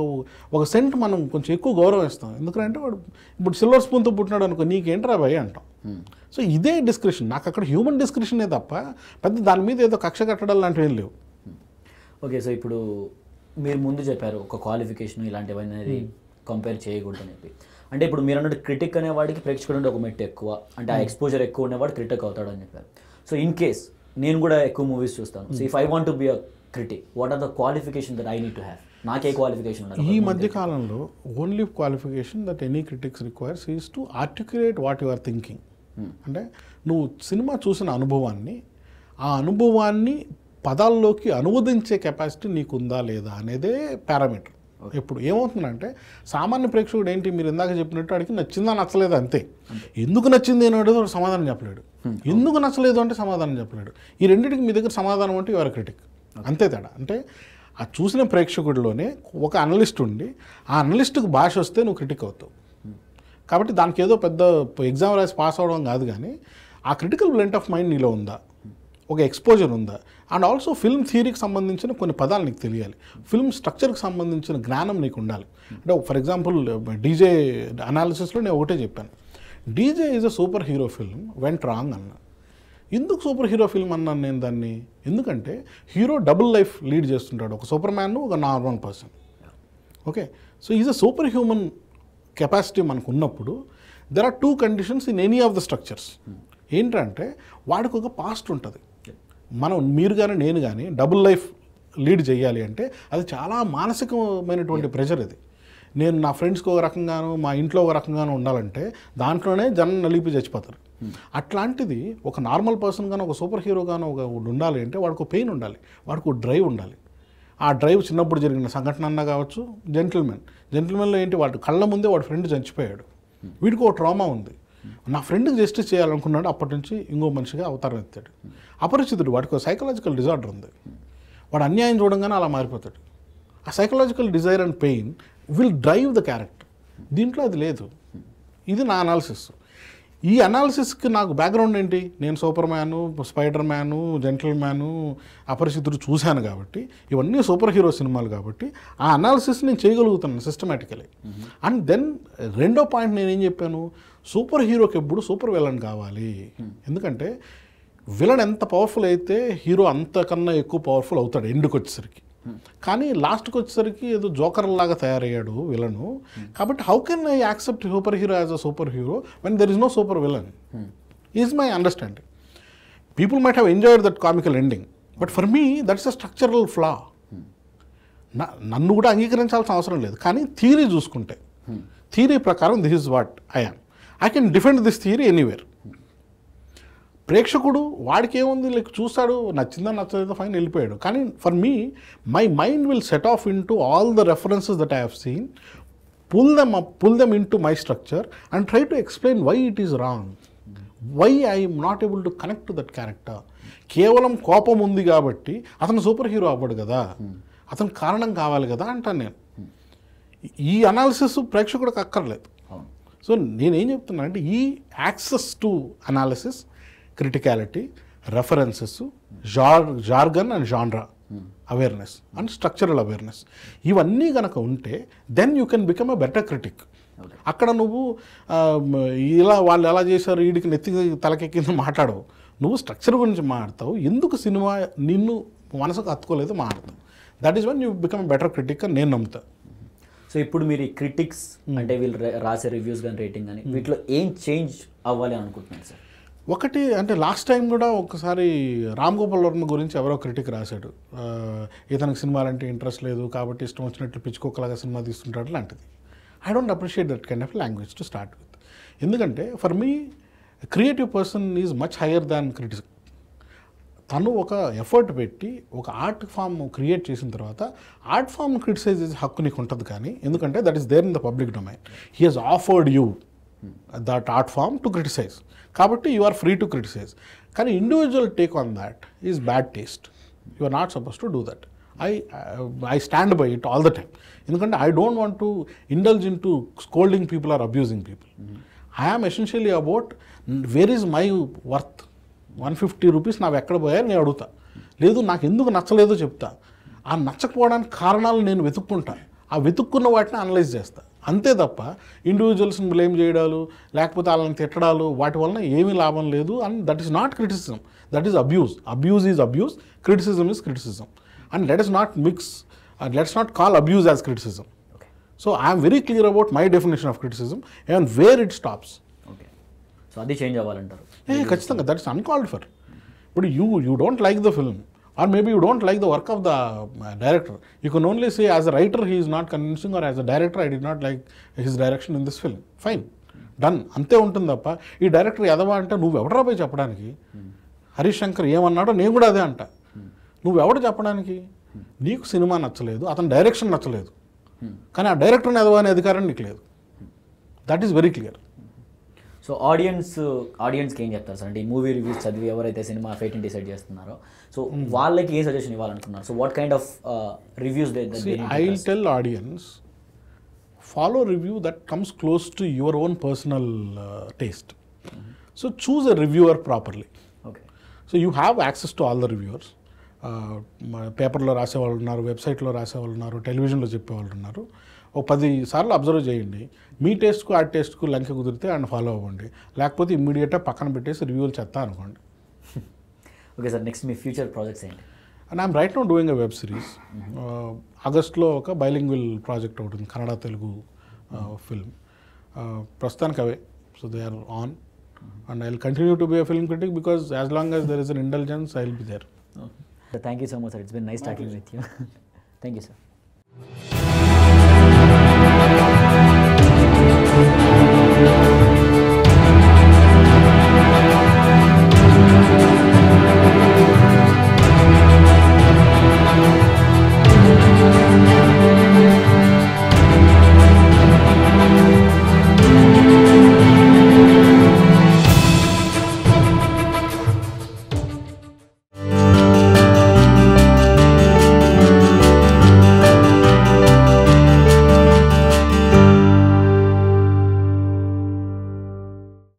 ఒక సెంట్ మనం కొంచెం ఎక్కువ గౌరవం ఇస్తాం. ఎందుకంటే వాడు ఇప్పుడు సిల్వర్ స్పూన్తో పుట్టినాడు అనుకో, నీకేంట్రా భయ్ అంటాం. సో ఇదే డిస్క్రిప్షన్, నాకు అక్కడ హ్యూమన్ డిస్క్రిప్షనే తప్ప పెద్ద దాని మీద ఏదో కక్ష కట్టడాలు లాంటివి ఏం లేవు. ఓకే, సో ఇప్పుడు మీరు ముందు చెప్పారు ఒక క్వాలిఫికేషన్ ఇలాంటివి అనేది కంపేర్ చేయకూడదు అని చెప్పి. అంటే ఇప్పుడు మీరు అన్నట్టు క్రిటిక్ అనేవాడికి ప్రేక్షకుడు ఒక మెట్టు ఎక్కువ, అంటే ఆ ఎక్స్పోజర్ ఎక్కువ ఉన్నవాడు క్రిటిక్ అవుతాడు అని చెప్పారు. సో ఇన్ కేస్ నేను కూడా ఎక్కువ మూవీస్ చూస్తాను. So if I want to be a critic? What are the qualification that I need to have? నాకే క్వాలిఫికేషన్ ఉండాలి? ఈ మధ్య కాలంలో only qualification that any critics requires is to articulate what you are thinking. అంటే నువ్వు cinema చూసిన అనుభవాన్ని, ఆ అనుభవాన్ని పదాల్లోకి అనువదించే కెపాసిటీ నీకుందా లేదా అనేదే పారామీటర్. ఇప్పుడు ఏమవుతుందంటే సామాన్య ప్రేక్షకుడు ఏంటి, మీరు ఇందాక చెప్పినట్టు అడిగి నచ్చిందా నచ్చలేదు అంతే. ఎందుకు నచ్చింది అని అడిగితే వాడు సమాధానం చెప్పలేడు, ఎందుకు నచ్చలేదు అంటే సమాధానం చెప్పలేడు. ఈ రెండింటికి మీ దగ్గర సమాధానం అంటే యువర్ క్రిటిక్, అంతే తేడా. అంటే ఆ చూసిన ప్రేక్షకుడిలోనే ఒక అనలిస్ట్ ఉండి ఆ అనలిస్ట్కి భాష వస్తే నువ్వు క్రిటిక్ అవుతావు. కాబట్టి దానికి ఏదో పెద్ద ఎగ్జామ్ రాసి పాస్ అవ్వడం కాదు, కానీ ఆ క్రిటికల్ బ్లెంట్ ఆఫ్ మైండ్ నీలో ఉందా, ఒక ఎక్స్పోజర్ ఉందా, అండ్ ఆల్సో ఫిల్మ్ థియరీకి సంబంధించిన కొన్ని పదాలు నీకు తెలియాలి, ఫిల్మ్ స్ట్రక్చర్కి సంబంధించిన జ్ఞానం నీకు ఉండాలి. అంటే ఫర్ ఎగ్జాంపుల్ డీజే అనాలిసిస్లో నేను ఒకటే చెప్పాను, DJ is a super hero film went wrong అన్నా. ఎందుకు సూపర్ హీరో ఫిల్మ్ అన్నాను నేను దాన్ని? ఎందుకంటే హీరో డబుల్ లైఫ్ లీడ్ చేస్తుంటాడు, ఒక సూపర్ మ్యాన్, ఒక normal person. Okay, so is a super human capacity మనకు ఉన్నప్పుడు there are two conditions in any of the structures. ఏంటంటే వాడికి ఒక పాస్ట్ ఉంటుంది. మీరు కానీ నేను కానీ డబుల్ లైఫ్ లీడ్ చేయాలి అంటే అది చాలా మానసికమైనటువంటి ప్రెషర్. అది నేను నా ఫ్రెండ్స్కి ఒక రకంగాను, మా ఇంట్లో ఒక రకంగాను ఉండాలంటే దాంట్లోనే జనం నలిపి చచ్చిపోతారు. అట్లాంటిది ఒక నార్మల్ పర్సన్ గాను, ఒక సూపర్ హీరో గాను ఒక ఉండాలి అంటే వాడికి ఒక పెయిన్ ఉండాలి, వాడికి ఒక డ్రైవ్ ఉండాలి. ఆ డ్రైవ్ చిన్నప్పుడు జరిగిన సంఘటన అన్నా కావచ్చు. జెంటిల్మెన్లో ఏంటి, వాడి కళ్ళ ముందే వాడి ఫ్రెండ్ చచ్చిపోయాడు, వీడికి ఒక ట్రామా ఉంది, నా ఫ్రెండ్కి జస్టిస్ చేయాలనుకున్నాడు, అప్పటి నుంచి ఇంకో మనిషిగా అవతారం ఎత్తాడు. అపరిచితుడు, వాడికి ఒక సైకలాజికల్ డిజార్డర్ ఉంది, వాడు అన్యాయం చూడంగానే అలా మారిపోతాడు. ఆ psychological desire and pain will drive the character. దీంట్లో అది లేదు. ఇది నా అనాలిసిస్. ఈ అనాలిసిస్కి నాకు బ్యాక్గ్రౌండ్ ఏంటి, నేను Superman, Spiderman, Gentleman, Aparichithudu చూశాను కాబట్టి, ఇవన్నీ సూపర్ హీరో సినిమాలు కాబట్టి ఆ అనాలిసిస్ నేను చేయగలుగుతాను సిస్టమేటికలీ. అండ్ దెన్ రెండో పాయింట్ నేనేం చెప్పాను, సూపర్ హీరోకి ఎప్పుడు సూపర్ విలన్ కావాలి. ఎందుకంటే విలన్ ఎంత పవర్ఫుల్ అయితే హీరో అంతకన్నా ఎక్కువ పవర్ఫుల్ అవుతాడు ఎండ్కి వచ్చేసరికి. కానీ లాస్ట్కి వచ్చేసరికి ఏదో జోకర్ లాగా తయారయ్యాడు విలను. కాబట్టి how can I accept super hero as a super hero when there is no super villain? Is my understanding. People might have enjoyed that comical ending, but for me that's a structural flaw. నన్ను కూడా అంగీకరించాల్సిన అవసరం లేదు, కానీ theory చూసుకుంటే, theory ప్రకారం this is what I am, I can defend this theory anywhere. ప్రేక్షకుడు వాడికి ఏముంది, లైక్ చూస్తాడు, నచ్చిందా నచ్చలేదో ఫైన్ వెళ్ళిపోయాడు. కానీ for me my mind will set off into all the references that I have seen, pull them into my structure and try to explain why it is wrong, why I'm not able to connect to that character. కేవలం కోపం ఉంది కాబట్టి అతను super hero అవ్వడు కదా, అతను కారణం కావాలి కదా అంటాను నేను. ఈ అనాలిసిస్ ప్రేక్షకుడికి అక్కర్లేదు. సో నేనేం చెప్తున్నానంటే ఈ access to analysis, criticality, references, jargon and genre awareness and structural awareness, ఇవన్నీ కనుక ఉంటే then you can become a better critic. అక్కడ నువ్వు ఇలా వాళ్ళు ఎలా చేశారు, వీడికి నెత్తి తలకెక్కింది మాట్లాడవు, నువ్వు స్ట్రక్చర్ గురించి మాట్లాడతావు, ఎందుకు సినిమా నిన్ను మనసుకు హత్తుకోలేదు మాట్లాడతావు. That is when you become a better critic అని నేను నమ్ముతా. సో ఇప్పుడు మీరు ఈ క్రిటిక్స్ అంటే వీళ్ళు రాసే రివ్యూస్ కానీ రేటింగ్ కానీ వీటిలో ఏం చేంజ్ అవ్వాలి అనుకుంటున్నాను సార్? ఒకటి అంటే లాస్ట్ టైం కూడా ఒకసారి రామ్ గోపాల్ వర్మ గురించి ఎవరో క్రిటిక్ రాశాడు, ఇతనికి సినిమాలంటే ఇంట్రెస్ట్ లేదు కాబట్టి ఇష్టం వచ్చినట్లు పిచ్చుకోకలాగా సినిమా తీస్తుంటాడు లాంటిది. I don't appreciate that kind of language to start with. ఎందుకంటే for me creative person is much higher than critic. తను ఒక ఎఫర్ట్ పెట్టి ఒక ఆర్ట్ ఫామ్ క్రియేట్ చేసిన తర్వాత ఆర్ట్ ఫామ్ క్రిటిసైజ్ చేసే హక్కు నీకు ఉంటుంది, కానీ ఎందుకంటే that is there in the public domain. He he's afforded you that art form to criticise, కాబట్టి you are free to criticise. కానీ individual take on that is bad taste. You are not suppose to do that. I stand by it all the time. ఎందుకంటే I don't want to indulge into scolding people or abusing people. I am essentially about where is my worth. 150 rupees నావి ఎక్కడ పోయాయని నేను అడుగుతా, లేదు నాకు ఎందుకు నచ్చలేదో చెప్తా, ఆ నచ్చకపోవడానికి కారణాలు నేను వెతుక్కుంటా, ఆ వెతుక్కున్న వాటిని అనలైజ్ చేస్తా, అంతే తప్ప ఇండివిజువల్స్ని బ్లేమ్ చేయడాలు లేకపోతే వాళ్ళని తిట్టడాలు వాటి వలన ఏమీ లాభం లేదు. And that is not criticism, that is abuse. Abuse is abuse, criticism is criticism. And let us not mix, let's not call abuse as criticism. So I'm very clear about my definition of criticism and where it stops. So అది change అవ్వాలంటారు? ఖచ్చితంగా, that is uncalled for. ఇప్పుడు you don't like the film Or maybe you don't like the work of the director. You can only say as a writer he is not convincing, or as a director I did not like his direction in this film. Fine. Done. అంతే ఉంటుంది తప్ప ఈ director ఎదవా అంటే నువ్వు ఎవడరా పోయి చెప్పడానికి? హరీష్ శంకర్ ఏమన్నాడో నేను కూడా అదే అంట. నువ్వు ఎవడు చెప్పడానికి? నీకు సినిమా నచ్చలేదు, అతని డైరెక్షన్ నచ్చలేదు, కానీ ఆ డైరెక్టర్ని ఎదవా అనే అధికారం నీకు లేదు. That is very clear. So ఆడియన్స్కి ఏం చెప్తారు సార్? అంటే ఈ మూవీ రివ్యూస్ చదివి ఎవరైతే సినిమా ఫేట్ని డిసైడ్ చేస్తున్నారో సో వాళ్ళకి ఏ సజెషన్ ఇవ్వాలనుకున్నారు? So what kind of reviews I will tell audience, follow review that comes close to your own personal taste. So choose a reviewer properly. Okay. So you have access to all the reviewers. పేపర్లో రాసేవాళ్ళు ఉన్నారు, వెబ్సైట్లో రాసేవాళ్ళు ఉన్నారు, టెలివిజన్లో చెప్పేవాళ్ళు ఉన్నారు. ఒక 10 సార్లు అబ్జర్వ్ చేయండి. మీ టేస్ట్కు ఆ టేస్ట్కు లంక కుదిరితే ఆయన ఫాలో అవ్వండి, లేకపోతే ఇమ్మీడియట్గా పక్కన పెట్టేసి రివ్యూలు చెత్తా అనుకోండి. ఓకే సార్, నెక్స్ట్ మీ ఫ్యూచర్ ప్రాజెక్ట్స్ ఏంటి? And I'm right now doing a web series. ఆగస్ట్లో ఒక బైలింగ్విల్ ప్రాజెక్ట్ ఒకటి ఉంది, కన్నడ తెలుగు ఫిల్మ్. ప్రస్తుతానికి అవే. So they are on and I will continue to be a film critic because as long as there is an intelligence I will be there. Thank you so much, sir. It's been nice talking with you. Thank you, sir.